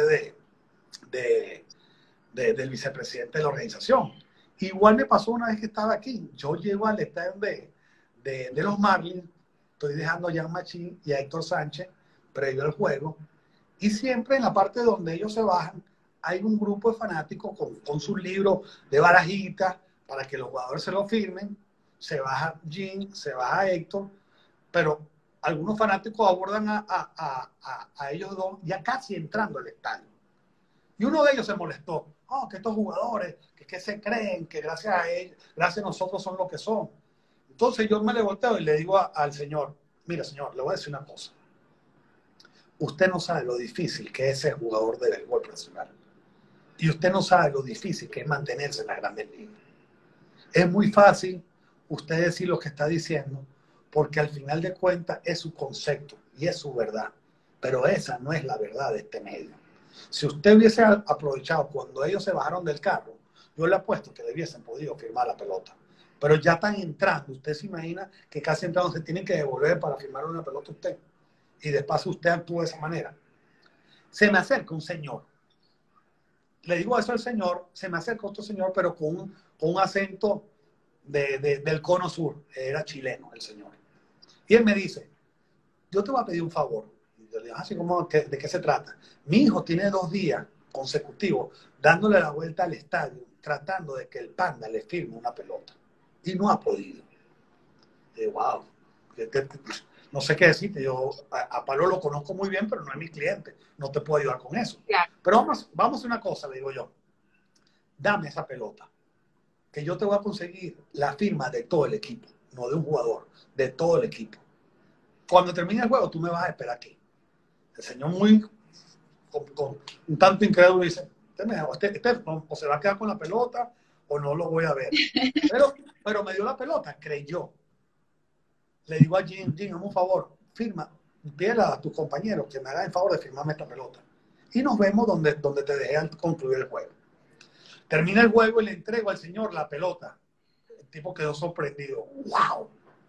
del vicepresidente de la organización. Igual me pasó una vez que estaba aquí. Yo llego al estadio de los Marlins, estoy dejando a Jan Machín y a Héctor Sánchez previo al juego, y siempre en la parte donde ellos se bajan hay un grupo de fanáticos con sus libros de barajitas para que los jugadores se lo firmen. Se baja Jim, se baja Héctor, pero algunos fanáticos abordan a ellos dos ya casi entrando al estadio. Y uno de ellos se molestó. Oh, que estos jugadores, que se creen, que gracias a ellos, gracias a nosotros son lo que son. Entonces yo me le volteo y le digo al señor, mira señor, le voy a decir una cosa. Usted no sabe lo difícil que es ser jugador de béisbol profesional. Y usted no sabe lo difícil que es mantenerse en la Grandes Ligas. Es muy fácil usted decir lo que está diciendo, porque al final de cuentas es su concepto y es su verdad. Pero esa no es la verdad de este medio. Si usted hubiese aprovechado cuando ellos se bajaron del carro, yo le apuesto que le hubiesen podido firmar la pelota. Pero ya están entrando. Usted se imagina que casi entrando se tienen que devolver para firmar una pelota usted. Y después usted actúa de esa manera. Se me acerca un señor. Le digo eso al señor, se me acerca otro señor, pero con un acento del cono sur. Era chileno el señor. Y él me dice, yo te voy a pedir un favor. Y yo le digo, así como, ¿de qué se trata? Mi hijo tiene 2 días consecutivos dándole la vuelta al estadio, tratando de que el Panda le firme una pelota. Y no ha podido. Y digo, wow, no sé qué decirte. Yo a Pablo lo conozco muy bien, pero no es mi cliente. No te puedo ayudar con eso. Claro. Pero vamos a una cosa, le digo yo. Dame esa pelota, que yo te voy a conseguir la firma de todo el equipo, no de un jugador, de todo el equipo. Cuando termine el juego, tú me vas a esperar aquí. El señor muy, con un tanto incrédulo dice, este o se va a quedar con la pelota o no lo voy a ver. Pero me dio la pelota, creyó. Le digo a Jim, hazme un favor, firma, pídele a tus compañeros que me hagan el favor de firmarme esta pelota. Y nos vemos donde te dejé al concluir el juego. Termina el juego y le entrego al señor la pelota. El tipo quedó sorprendido. ¡Wow!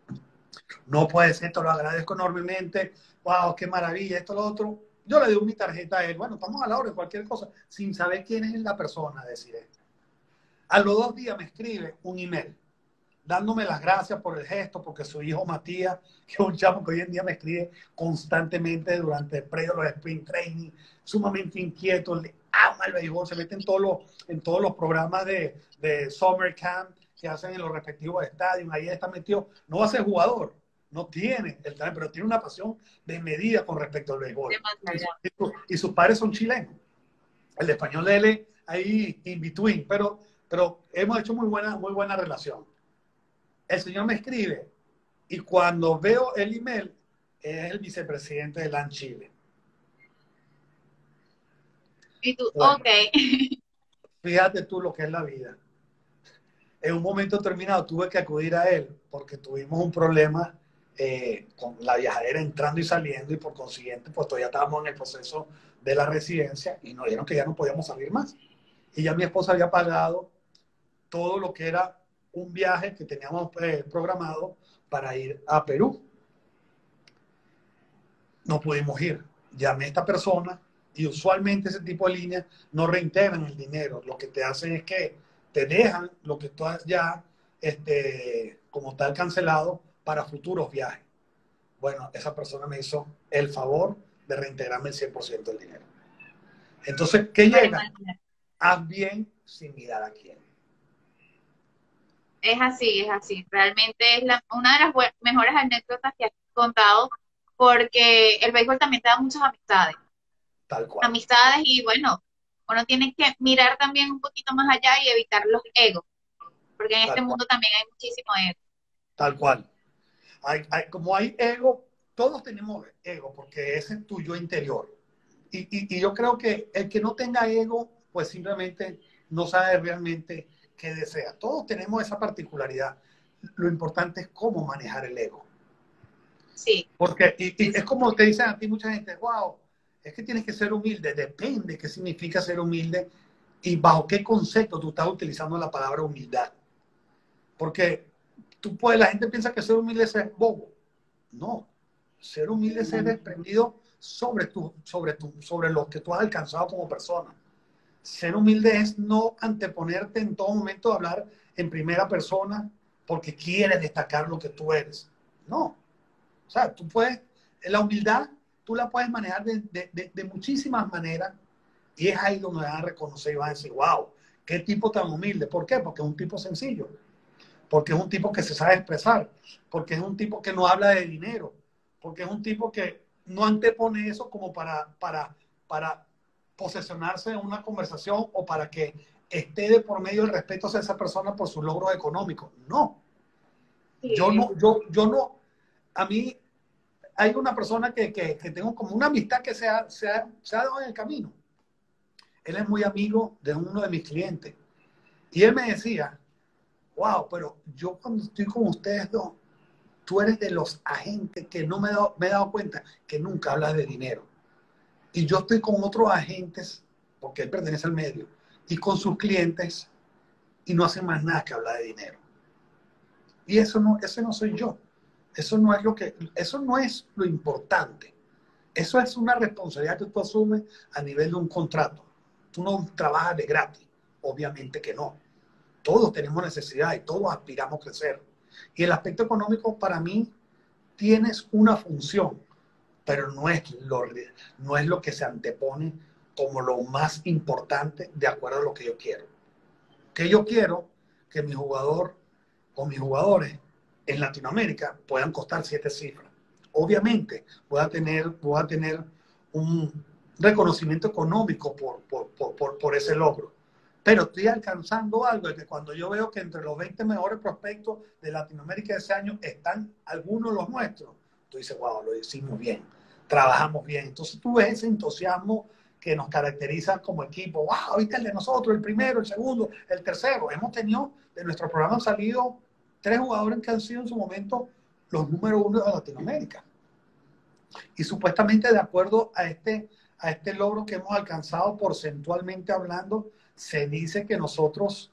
No puede ser, te lo agradezco enormemente. ¡Wow! ¡Qué maravilla! Esto, lo otro. Yo le doy mi tarjeta a él. Bueno, estamos a la hora de cualquier cosa, sin saber quién es la persona, deciré. A los 2 días me escribe un email dándome las gracias por el gesto, porque su hijo Matías, que es un chamo que hoy en día me escribe constantemente durante el previo de los sprint training, sumamente inquieto, le ama el béisbol, se mete en todos los programas de Summer Camp que hacen en los respectivos estadios, ahí está metido, no va a ser jugador, no tiene el talento, pero tiene una pasión desmedida con respecto al béisbol. Y sus padres son chilenos. El español de él es ahí in between, pero hemos hecho muy buena relación. El señor me escribe y cuando veo el email es el vicepresidente de LAN Chile. Y tú, Bueno, ok. fíjate tú lo que es la vida. En un momento determinado tuve que acudir a él porque tuvimos un problema con la viajadera entrando y saliendo y por consiguiente pues todavía estábamos en el proceso de la residencia y nos dijeron que ya no podíamos salir más. Y ya mi esposa había pagado todo lo que era un viaje que teníamos programado para ir a Perú. No pudimos ir. Llamé a esta persona y usualmente ese tipo de líneas no reintegran el dinero. Lo que te hacen es que te dejan lo que tú has ya como tal cancelado para futuros viajes. Bueno, esa persona me hizo el favor de reintegrarme el 100% del dinero. Entonces, ¿qué llega? Haz bien sin mirar a quién. Es así, es así. Realmente es una de las mejores anécdotas que has contado, porque el béisbol también te da muchas amistades. Tal cual. Amistades y bueno, uno tiene que mirar también un poquito más allá y evitar los egos, porque en este mundo también hay muchísimo ego. Tal cual. Como hay ego, todos tenemos ego, porque ese es tu yo interior. Y yo creo que el que no tenga ego, pues simplemente no sabe realmente qué desea. Todos tenemos esa particularidad. Lo importante es cómo manejar el ego. Sí. Porque es como te dicen a ti mucha gente, wow, es que tienes que ser humilde. Depende qué significa ser humilde y bajo qué concepto tú estás utilizando la palabra humildad. Porque la gente piensa que ser humilde es ser bobo. No, ser humilde es ser desprendido sobre lo que tú has alcanzado como persona. Ser humilde es no anteponerte en todo momento a hablar en primera persona porque quieres destacar lo que tú eres. No. O sea, la humildad tú la puedes manejar de muchísimas maneras y es ahí donde van a reconocer y van a decir, wow, qué tipo tan humilde. ¿Por qué? Porque es un tipo sencillo. Porque es un tipo que se sabe expresar. Porque es un tipo que no habla de dinero. Porque es un tipo que no antepone eso como para posesionarse en una conversación o para que esté de por medio el respeto hacia esa persona por sus logros económicos. No. Sí. Yo no, a mí hay una persona que tengo como una amistad que se ha dado en el camino. Él es muy amigo de uno de mis clientes. Y él me decía, wow, pero yo cuando estoy con ustedes dos, tú eres de los agentes que no me he dado cuenta que nunca hablas de dinero. y yo estoy con otros agentes, porque él pertenece al medio, y con sus clientes, y no hacen más nada que hablar de dinero. Y eso no, ese no soy yo. Eso no es lo importante. Eso es una responsabilidad que tú asumes a nivel de un contrato. Tú no trabajas de gratis. Obviamente que no. Todos tenemos necesidad y todos aspiramos a crecer. Y el aspecto económico para mí tienes una función, pero no es lo que se antepone como lo más importante de acuerdo a lo que yo quiero. Que yo quiero que mi jugador o mis jugadores en Latinoamérica puedan costar 7 cifras. Obviamente voy a tener un reconocimiento económico por ese logro. Pero estoy alcanzando algo de que cuando yo veo que entre los 20 mejores prospectos de Latinoamérica de ese año están algunos de los nuestros, tú dices, wow, lo hicimos bien, trabajamos bien. Entonces tú ves ese entusiasmo que nos caracteriza como equipo. Wow, viste el de nosotros, el primero, el segundo, el tercero. Hemos tenido, de nuestro programa han salido 3 jugadores que han sido en su momento los número 1 de Latinoamérica. Y supuestamente de acuerdo a este logro que hemos alcanzado porcentualmente hablando, se dice que nosotros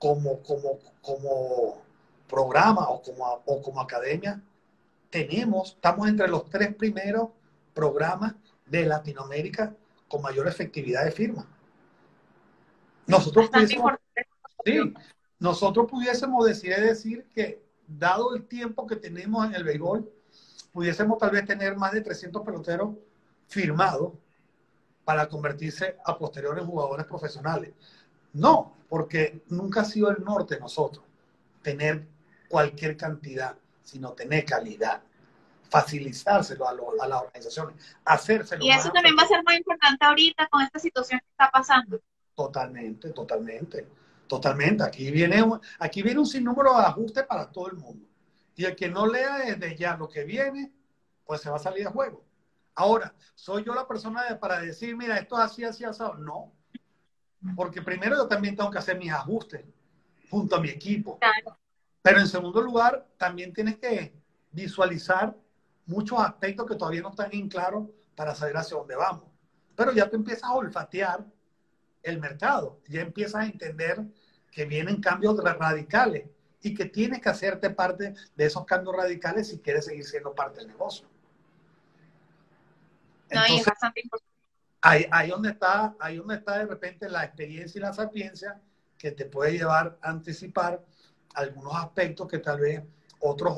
como programa o como academia estamos entre los 3 primeros programas de Latinoamérica con mayor efectividad de firma. Nosotros pudiésemos, sí, nosotros pudiésemos decir que, dado el tiempo que tenemos en el béisbol, pudiésemos tal vez tener más de 300 peloteros firmados para convertirse a posteriores en jugadores profesionales. No, porque nunca ha sido el norte de nosotros tener cualquier cantidad, sino tener calidad, facilitárselo a las organizaciones, hacérselo. Y eso también va a ser muy importante ahorita con esta situación que está pasando. Totalmente, totalmente, totalmente. Aquí viene un sinnúmero de ajustes para todo el mundo. Y el que no lea desde ya lo que viene, pues se va a salir de juego. Ahora, ¿soy yo la persona para decir, mira, esto es así, así, asado? No. Porque primero yo también tengo que hacer mis ajustes junto a mi equipo. Claro. Pero en segundo lugar, también tienes que visualizar muchos aspectos que todavía no están en claro para saber hacia dónde vamos. Pero ya tú empiezas a olfatear el mercado, ya empiezas a entender que vienen cambios radicales y que tienes que hacerte parte de esos cambios radicales si quieres seguir siendo parte del negocio. Entonces, no, y es bastante importante. ahí donde está de repente la experiencia y la sapiencia que te puede llevar a anticipar algunos aspectos que tal vez otros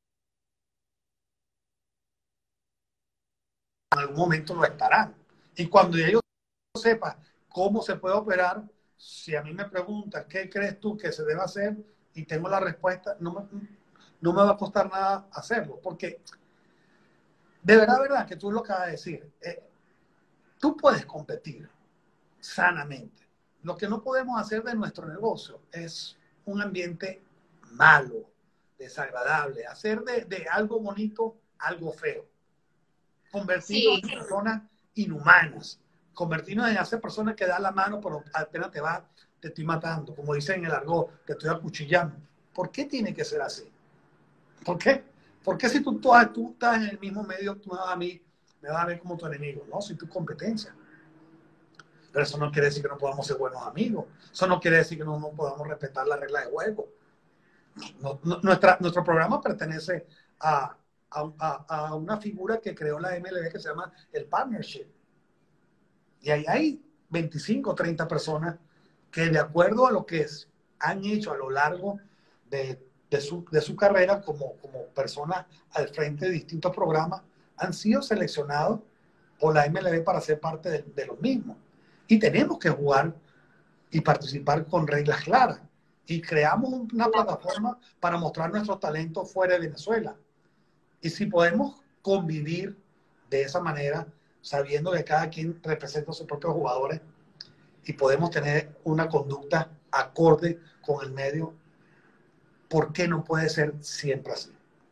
en algún momento lo estarán. Y cuando ellos sepan cómo se puede operar, si a mí me preguntas qué crees tú que se debe hacer y tengo la respuesta, no me va a costar nada hacerlo, porque de verdad que tú lo que vas a decir, tú puedes competir sanamente. Lo que no podemos hacer de nuestro negocio es un ambiente malo, desagradable, hacer de algo bonito algo feo, convertirnos en personas inhumanas, convertirnos en esas personas que dan la mano, pero apenas te estoy matando, como dicen en el argot, te estoy acuchillando. ¿Por qué tiene que ser así? ¿Por qué? Porque si tú estás en el mismo medio, tú me vas a ver como tu enemigo, ¿no? Soy tu competencia. Pero eso no quiere decir que no podamos ser buenos amigos. Eso no quiere decir que no podamos respetar las reglas de juego. Nuestro programa pertenece a una figura que creó la MLB que se llama el partnership. Y ahí hay 25 o 30 personas que, de acuerdo a lo que han hecho a lo largo de su carrera como personas al frente de distintos programas, han sido seleccionados por la MLB para ser parte de los mismos. Y tenemos que jugar y participar con reglas claras. Y creamos una plataforma para mostrar nuestros talentos fuera de Venezuela. Y si podemos convivir de esa manera, sabiendo que cada quien representa a sus propios jugadores y podemos tener una conducta acorde con el medio, ¿por qué no puede ser siempre así?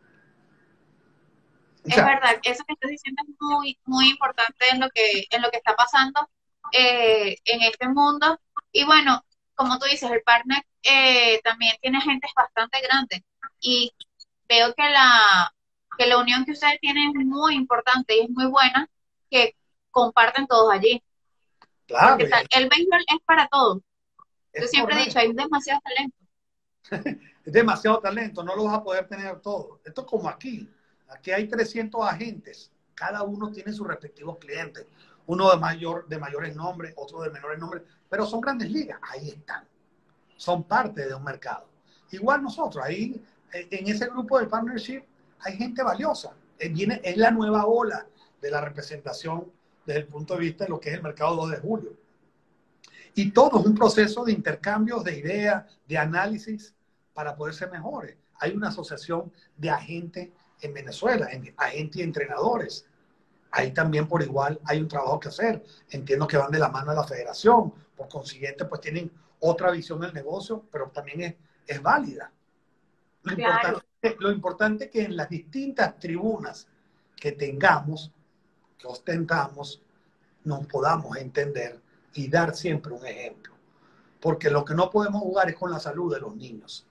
Es verdad, eso que estás diciendo es muy, muy importante en lo que está pasando en este mundo. Y bueno, como tú dices, el partner también tiene agentes bastante grandes. Y veo que la unión que ustedes tienen es muy importante y es muy buena, que comparten todos allí. Claro, Porque el béisbol es para todos. Yo es siempre he dicho, correcto. hay demasiado talento. Es demasiado talento, no lo vas a poder tener todo. Esto es como aquí. Aquí hay 300 agentes. Cada uno tiene sus respectivos clientes. Uno de mayores nombres, otro de menores nombres, pero son grandes ligas. Ahí están. Son parte de un mercado. Igual nosotros, ahí en ese grupo de partnership hay gente valiosa. Es la nueva ola de la representación desde el punto de vista de lo que es el mercado 2 de julio. Y todo es un proceso de intercambios de ideas, de análisis para poder ser mejores. Hay una asociación de agentes en Venezuela, agentes y entrenadores. Ahí también por igual hay un trabajo que hacer. Entiendo que van de la mano de la federación, por consiguiente pues tienen otra visión del negocio, pero también es válida. Claro, Lo importante es que en las distintas tribunas que tengamos, que ostentamos, nos podamos entender y dar siempre un ejemplo. Porque lo que no podemos jugar es con la salud de los niños,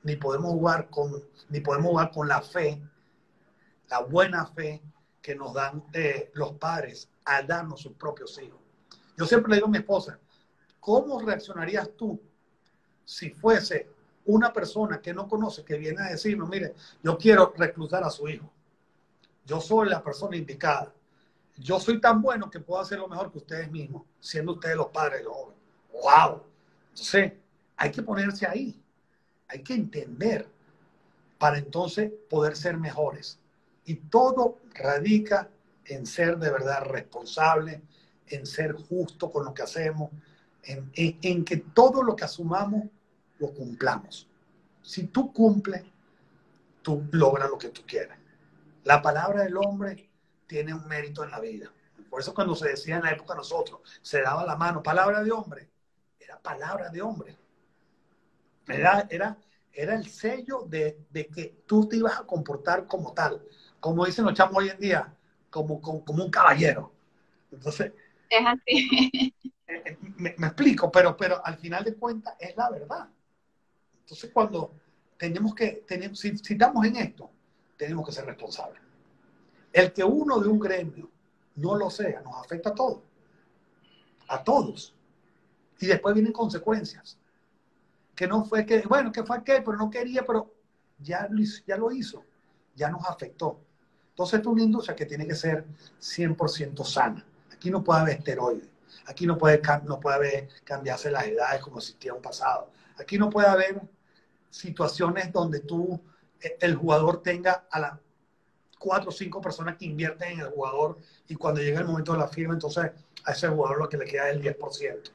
ni podemos jugar con la fe, la buena fe que nos dan los padres al darnos sus propios hijos. Yo siempre le digo a mi esposa, ¿cómo reaccionarías tú si fuese una persona que no conoce, que viene a decirnos, mire, yo quiero reclutar a su hijo, yo soy la persona indicada, yo soy tan bueno que puedo hacer lo mejor que ustedes mismos, siendo ustedes los padres de los jóvenes? ¡Wow! Entonces, hay que ponerse ahí, hay que entender para entonces poder ser mejores. Y todo radica en ser de verdad responsable, en ser justo con lo que hacemos, en que todo lo que asumamos lo cumplamos. Si tú cumples, tú logras lo que tú quieres. La palabra del hombre tiene un mérito en la vida. Por eso cuando se decía en la época de nosotros, se daba la mano, palabra de hombre, era palabra de hombre. Era el sello de que tú te ibas a comportar como tal. Como dicen los chamos hoy en día, como un caballero. Entonces, es así. me explico, pero al final de cuentas es la verdad. Entonces, cuando si estamos en esto, tenemos que ser responsables. El que uno de un gremio no lo sea, nos afecta a todos. Y después vienen consecuencias. Que no fue que, bueno, que fue aquel, pero no quería, pero ya lo hizo, ya nos afectó. Entonces, esto es una industria que tiene que ser 100% sana. Aquí no puede haber esteroides, aquí no puede haber cambiarse las edades como existía en un pasado. Aquí no puede haber situaciones donde el jugador tenga a las 4 o 5 personas que invierten en el jugador y cuando llega el momento de la firma, entonces a ese jugador lo que le queda es el 10%.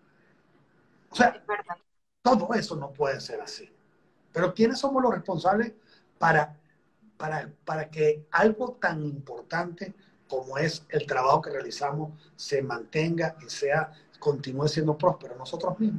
O sea, Es verdad. todo eso no puede ser así. Pero ¿quiénes somos los responsables para, para que algo tan importante como es el trabajo que realizamos se mantenga y continúe siendo próspero? Nosotros mismos.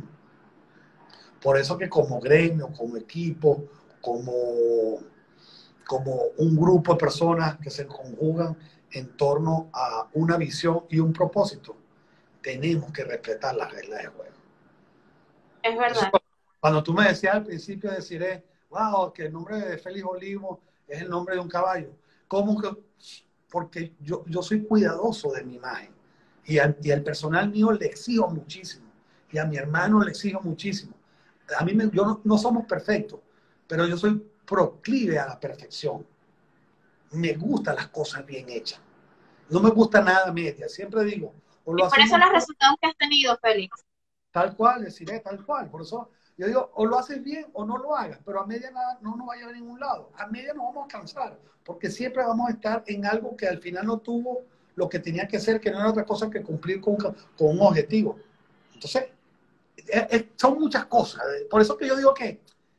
Por eso que como gremio, como equipo, como, como un grupo de personas que se conjugan en torno a una visión y un propósito, tenemos que respetar las reglas de juego. Es Eso, verdad. cuando tú me decías al principio, deciré, wow, que el nombre de Félix Olivo es el nombre de un caballo. ¿Cómo que? Porque yo soy cuidadoso de mi imagen. Y al personal mío le exijo muchísimo. Y a mi hermano le exijo muchísimo. No somos perfectos, pero yo soy proclive a la perfección. Me gustan las cosas bien hechas. No me gusta nada media. Siempre digo, o Y lo por eso hacemos los resultados que has tenido, Félix. tal cual, deciré tal cual. Por eso yo digo, o lo haces bien o no lo hagas, pero a media nada, no nos vaya a ningún lado. A media nos vamos a cansar, porque siempre vamos a estar en algo que al final no tuvo lo que tenía que ser, que no era otra cosa que cumplir con un objetivo. Entonces, son muchas cosas. Por eso que yo digo que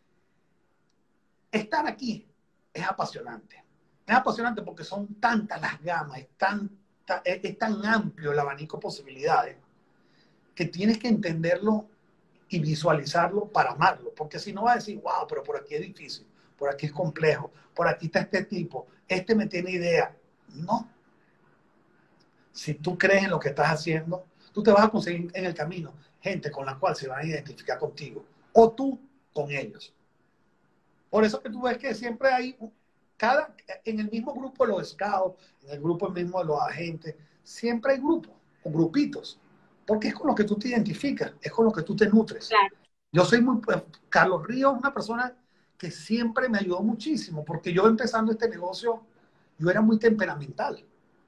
estar aquí es apasionante. Es apasionante porque son tantas las gamas, es tan amplio el abanico de posibilidades que tienes que entenderlo y visualizarlo para amarlo, porque si no va a decir, wow, pero por aquí es difícil, por aquí es complejo, por aquí está este tipo, este me tiene idea. No, si tú crees en lo que estás haciendo, tú te vas a conseguir en el camino gente con la cual se van a identificar contigo, o tú con ellos. Por eso que tú ves que siempre hay, en el mismo grupo de los scouts, en el grupo mismo de los agentes, siempre hay grupos o grupitos, porque es con lo que tú te identificas, es con lo que tú te nutres. Claro. Yo soy muy, Carlos Ríos es una persona que siempre me ayudó muchísimo, porque yo empezando este negocio, yo era muy temperamental.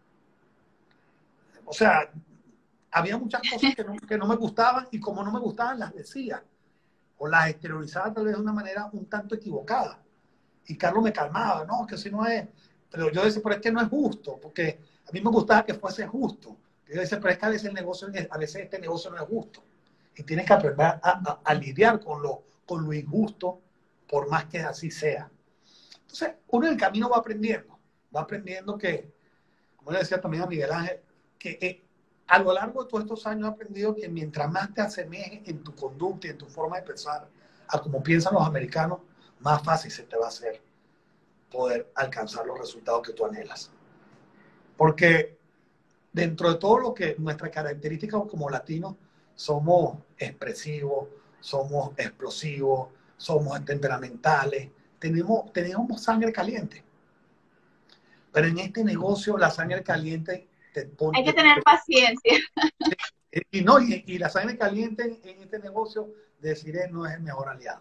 O sea, había muchas cosas que no me gustaban y como no me gustaban las decía o las exteriorizaba tal vez de una manera un tanto equivocada. Y Carlos me calmaba, no, que si no es, pero yo decía, pero es que no es justo, porque a mí me gustaba que fuese justo. Yo decía, pero es que a veces el negocio, a veces este negocio no es justo. Y tienes que aprender a lidiar con lo injusto, por más que así sea. Entonces, uno en el camino va aprendiendo que, como le decía también a Miguel Ángel, que a lo largo de todos estos años he aprendido que mientras más te asemejes en tu conducta y en tu forma de pensar a como piensan los americanos, más fácil se te va a hacer poder alcanzar los resultados que tú anhelas. Porque dentro de todo lo que nuestra característica como latinos, somos expresivos, somos explosivos, somos temperamentales, tenemos sangre caliente. Pero en este negocio la sangre caliente te pone... Hay que tener paciencia. Y, no, y la sangre caliente en este negocio, deciré, no es el mejor aliado.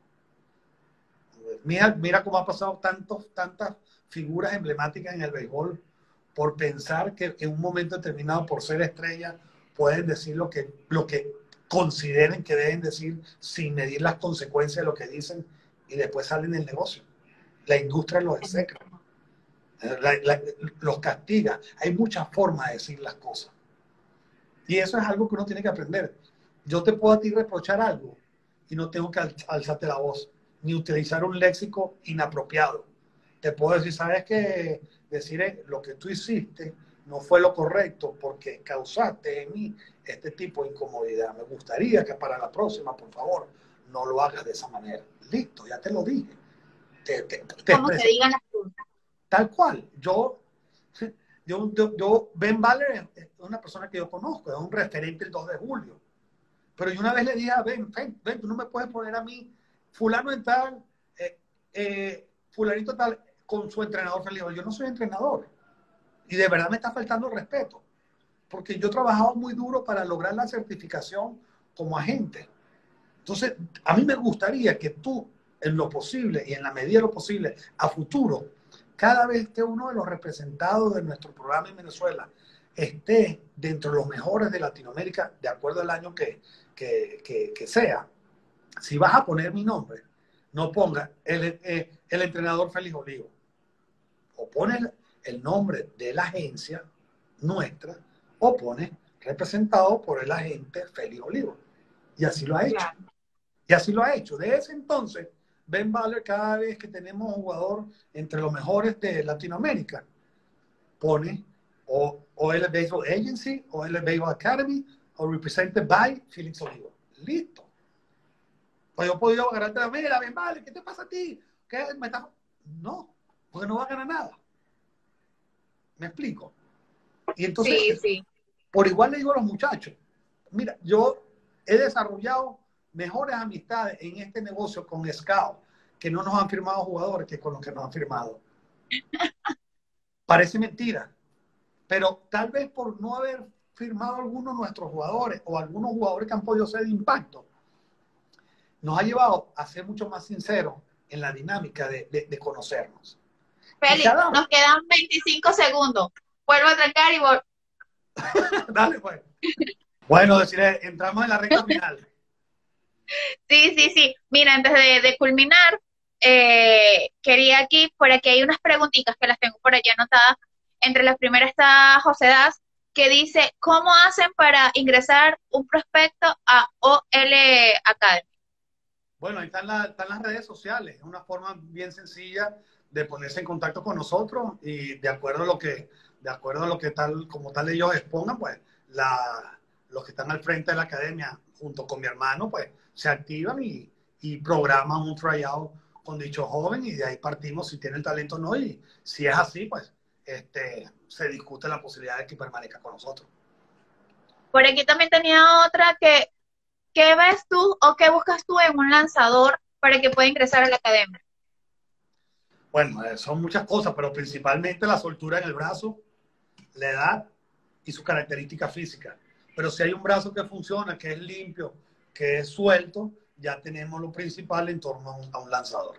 Mira cómo ha pasado tantas figuras emblemáticas en el béisbol por pensar que en un momento determinado, por ser estrella, pueden decir lo que consideren que deben decir sin medir las consecuencias de lo que dicen y después salen del negocio. La industria los execra, los castiga. Hay muchas formas de decir las cosas. Y eso es algo que uno tiene que aprender. Yo te puedo a ti reprochar algo y no tengo que alzarte la voz, ni utilizar un léxico inapropiado. Te puedo decir, ¿sabes qué? Decir lo que tú hiciste no fue lo correcto porque causaste en mí este tipo de incomodidad. Me gustaría que para la próxima, por favor, no lo hagas de esa manera. Listo, ya te lo dije. Como se digan las cosas. Tal cual. Ben Baller es una persona que yo conozco, es un referente el 2 de julio. Pero yo una vez le dije a Ben, tú no me puedes poner a mí, fulano en tal, fulanito tal, con su entrenador feliz. Yo no soy entrenador. Y de verdad me está faltando el respeto. Porque yo he trabajado muy duro para lograr la certificación como agente. Entonces, a mí me gustaría que tú, en lo posible y en la medida de lo posible, a futuro, cada vez que uno de los representados de nuestro programa en Venezuela esté dentro de los mejores de Latinoamérica, de acuerdo al año que sea, si vas a poner mi nombre, no ponga el entrenador Félix Olivo, o pones el nombre de la agencia nuestra, o pones representado por el agente Félix Olivo. Y así lo ha hecho. Claro. Y así lo ha hecho. De ese entonces, Ben Baller, cada vez que tenemos un jugador entre los mejores de Latinoamérica, pone o el Baseball Agency, o el Baseball Academy, o represented by Félix Olivo. Listo. Pues yo he podido agarrarte la mira, Ben Baller, ¿qué te pasa a ti? ¿Qué me está... No, porque no va a ganar nada. ¿Me explico? Y entonces, Sí, sí. por igual le digo a los muchachos, mira, yo he desarrollado mejores amistades en este negocio con Scout, que no nos han firmado jugadores, que con los que nos han firmado. Parece mentira, pero tal vez por no haber firmado algunos de nuestros jugadores o algunos jugadores que han podido ser de impacto, nos ha llevado a ser mucho más sinceros en la dinámica de conocernos. Félix, nos quedan 25 segundos. Vuelvo a trancar y Dale, pues. Bueno, decirle, entramos en la recta final. Sí, sí, sí. Mira, antes de culminar, quería aquí, por aquí hay unas preguntitas que las tengo por allí anotadas. Entre las primeras está José Das, que dice, ¿cómo hacen para ingresar un prospecto a OL Academy? Bueno, ahí están las redes sociales. Es una forma bien sencilla de ponerse en contacto con nosotros y de acuerdo a lo que tal, como tal ellos expongan, pues los que están al frente de la academia, junto con mi hermano, pues se activan y programan un tryout con dicho joven y de ahí partimos si tiene el talento o no. Y si es así, pues se discute la posibilidad de que permanezca con nosotros. Por aquí también tenía otra que, ¿qué ves tú o qué buscas tú en un lanzador para que pueda ingresar a la academia? Bueno, son muchas cosas, pero principalmente la soltura en el brazo, la edad y sus características físicas. Pero si hay un brazo que funciona, que es limpio, que es suelto, ya tenemos lo principal en torno a un lanzador.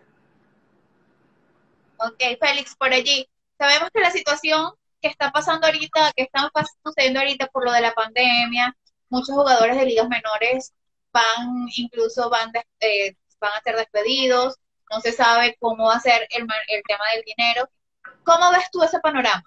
Ok, Félix, por allí. Sabemos que la situación que está pasando ahorita, que está sucediendo ahorita por lo de la pandemia, muchos jugadores de ligas menores incluso van a ser despedidos, no se sabe cómo va a ser el tema del dinero. ¿Cómo ves tú ese panorama?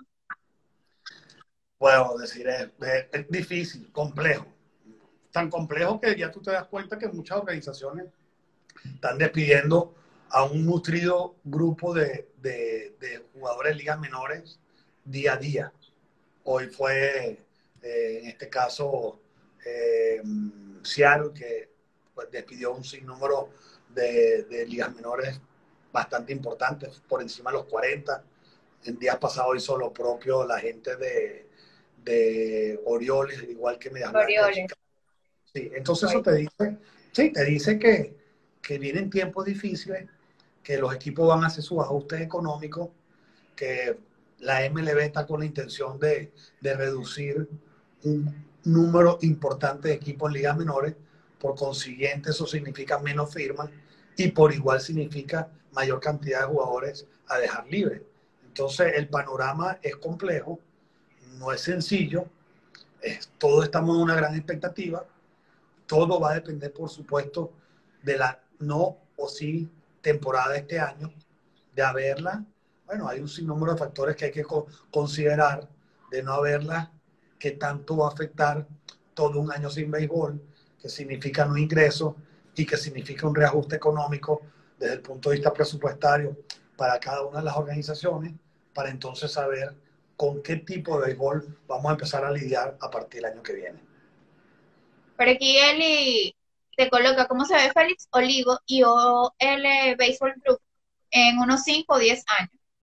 Puedo decir, es difícil, complejo. Tan complejo que ya tú te das cuenta que muchas organizaciones están despidiendo a un nutrido grupo de jugadores de ligas menores día a día. Hoy fue, en este caso, Seattle, que pues, despidió un sinnúmero de ligas menores bastante importantes, por encima de los 40. En días pasados hizo lo propio la gente de Orioles, igual que Medias Blancas de Orioles. Chicago. Sí, entonces eso te dice, sí, te dice que vienen tiempos difíciles, que los equipos van a hacer sus ajustes económicos, que la MLB está con la intención de reducir un número importante de equipos en ligas menores, por consiguiente eso significa menos firmas y por igual significa mayor cantidad de jugadores a dejar libres. Entonces el panorama es complejo, no es sencillo, todos estamos en una gran expectativa, todo va a depender por supuesto de la no o sí temporada de este año, de haberla. Bueno, hay un sinnúmero de factores que hay que considerar, de no haberla, que tanto va a afectar todo un año sin béisbol, que significa no ingresos y que significa un reajuste económico desde el punto de vista presupuestario para cada una de las organizaciones, para entonces saber con qué tipo de béisbol vamos a empezar a lidiar a partir del año que viene. Por aquí Eli te coloca cómo se ve Félix Olivo y OL Baseball Group en unos 5 o 10 años.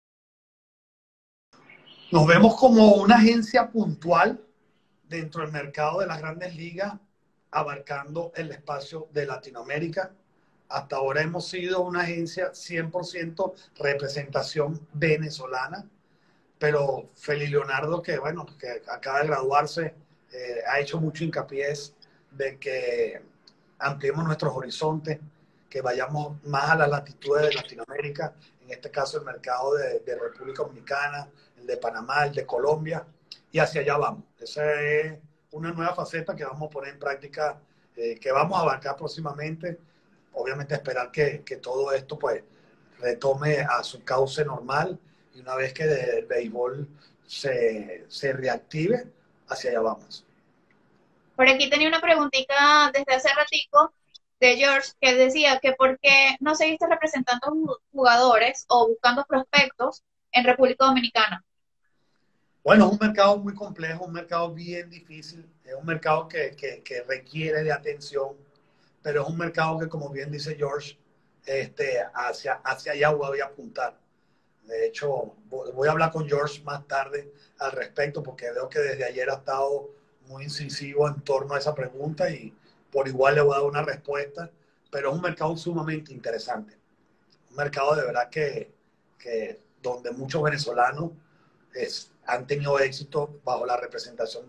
Nos vemos como una agencia puntual dentro del mercado de las grandes ligas, abarcando el espacio de Latinoamérica. Hasta ahora hemos sido una agencia 100% representación venezolana, pero Feli Leonardo, que bueno, que acaba de graduarse, ha hecho mucho hincapié de que ampliemos nuestros horizontes, que vayamos más a las latitudes de Latinoamérica, en este caso el mercado de República Dominicana, el de Panamá, el de Colombia, y hacia allá vamos. Esa es una nueva faceta que vamos a poner en práctica, que vamos a abarcar próximamente. Obviamente esperar que todo esto pues retome a su cauce normal y una vez que el béisbol se reactive, hacia allá vamos. Por aquí tenía una preguntita desde hace ratico de George que decía que por qué no seguiste representando jugadores o buscando prospectos en República Dominicana. Bueno, es un mercado muy complejo, un mercado bien difícil, es un mercado que requiere de atención, pero es un mercado que, como bien dice George, hacia allá voy a apuntar. De hecho, voy a hablar con George más tarde al respecto porque veo que desde ayer ha estado muy incisivo en torno a esa pregunta y por igual le voy a dar una respuesta, pero es un mercado sumamente interesante. Un mercado de verdad que donde muchos venezolanos han tenido éxito bajo la representación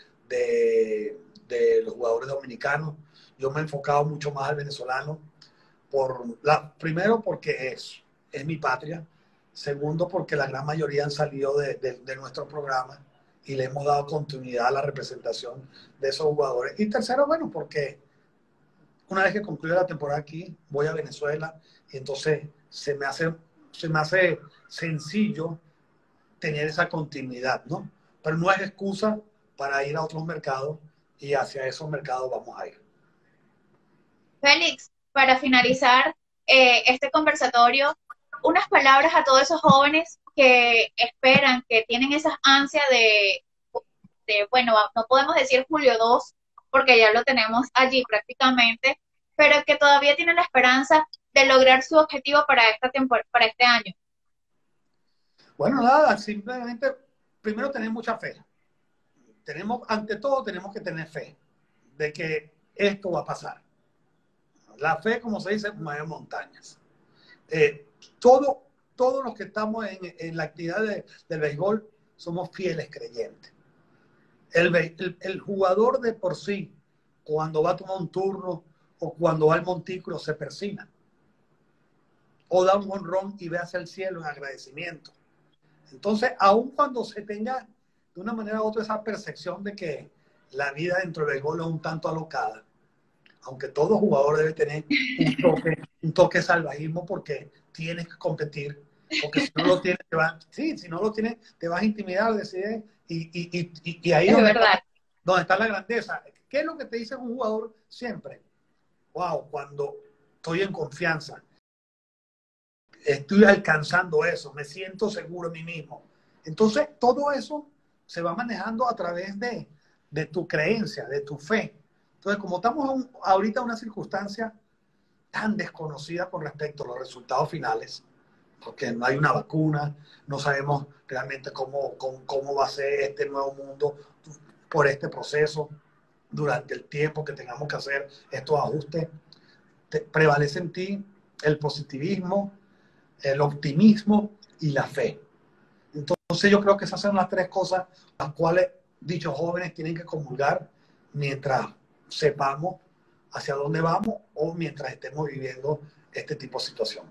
de los jugadores dominicanos. Yo me he enfocado mucho más al venezolano, primero porque es mi patria, segundo porque la gran mayoría han salido de nuestro programa y le hemos dado continuidad a la representación de esos jugadores. Y tercero, bueno, porque una vez que concluya la temporada aquí, voy a Venezuela y entonces se me hace sencillo tener esa continuidad, ¿no? Pero no es excusa para ir a otros mercados y hacia esos mercados vamos a ir. Félix, para finalizar este conversatorio, unas palabras a todos esos jóvenes que esperan, que tienen esas ansias bueno, no podemos decir Julio 2, porque ya lo tenemos allí prácticamente, pero que todavía tienen la esperanza de lograr su objetivo para este año. Bueno, nada, simplemente, primero tener mucha fe. Ante todo, tenemos que tener fe de que esto va a pasar. La fe, como se dice, mueve montañas. Eh, todos los que estamos en la actividad del béisbol somos fieles creyentes. El jugador de por sí, cuando va a tomar un turno o cuando va al montículo, se persina. O da un jonrón y ve hacia el cielo en agradecimiento. Entonces, aun cuando se tenga de una manera u otra esa percepción de que la vida dentro del béisbol es un tanto alocada, aunque todo jugador debe tener un toque de salvajismo porque tienes que competir, porque si no lo tienes, sí, si no lo tienes, te vas a intimidar, decides, y ahí Es verdad. donde está la grandeza. ¿Qué es lo que te dice un jugador siempre? Wow, cuando estoy en confianza, estoy alcanzando eso, me siento seguro en mí mismo. Entonces, todo eso se va manejando a través de tu creencia, de tu fe. Entonces, como estamos ahorita en una circunstancia tan desconocida con respecto a los resultados finales, porque no hay una vacuna, no sabemos realmente cómo va a ser este nuevo mundo por este proceso, durante el tiempo que tengamos que hacer estos ajustes, prevalece en ti el positivismo, el optimismo y la fe. Entonces yo creo que esas son las tres cosas las cuales dichos jóvenes tienen que comulgar mientras sepamos hacia dónde vamos o mientras estemos viviendo este tipo de situación.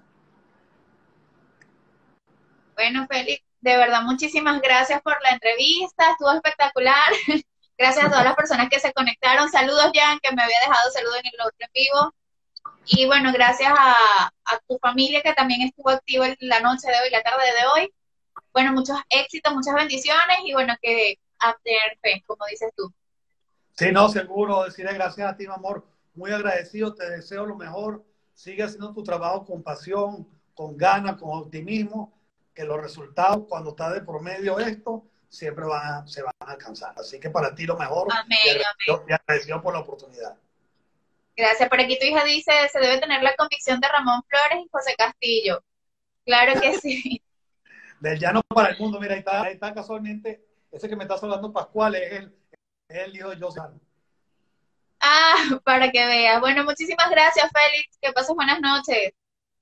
Bueno, Félix, de verdad, muchísimas gracias por la entrevista, estuvo espectacular. Gracias a todas las personas que se conectaron. Saludos, Jan, que me había dejado saludos en el otro en vivo. Y bueno, gracias a tu familia que también estuvo activa la noche de hoy, la tarde de hoy. Bueno, muchos éxitos, muchas bendiciones y bueno, que a tener fe, como dices tú. Sí, no, seguro, decirle gracias a ti, mi amor. Muy agradecido, te deseo lo mejor. Sigue haciendo tu trabajo con pasión, con ganas, con optimismo, que los resultados, cuando está de promedio esto, siempre se van a alcanzar. Así que para ti lo mejor Amén, amén. y agradecido por la oportunidad. Gracias. Por aquí tu hija dice, se debe tener la convicción de Ramón Flores y José Castillo. Claro que sí. Del llano para el mundo, mira, ahí está casualmente, ese que me está hablando Pascual, es el hijo de José. Ah, para que veas. Bueno, muchísimas gracias, Félix. Que pases buenas noches.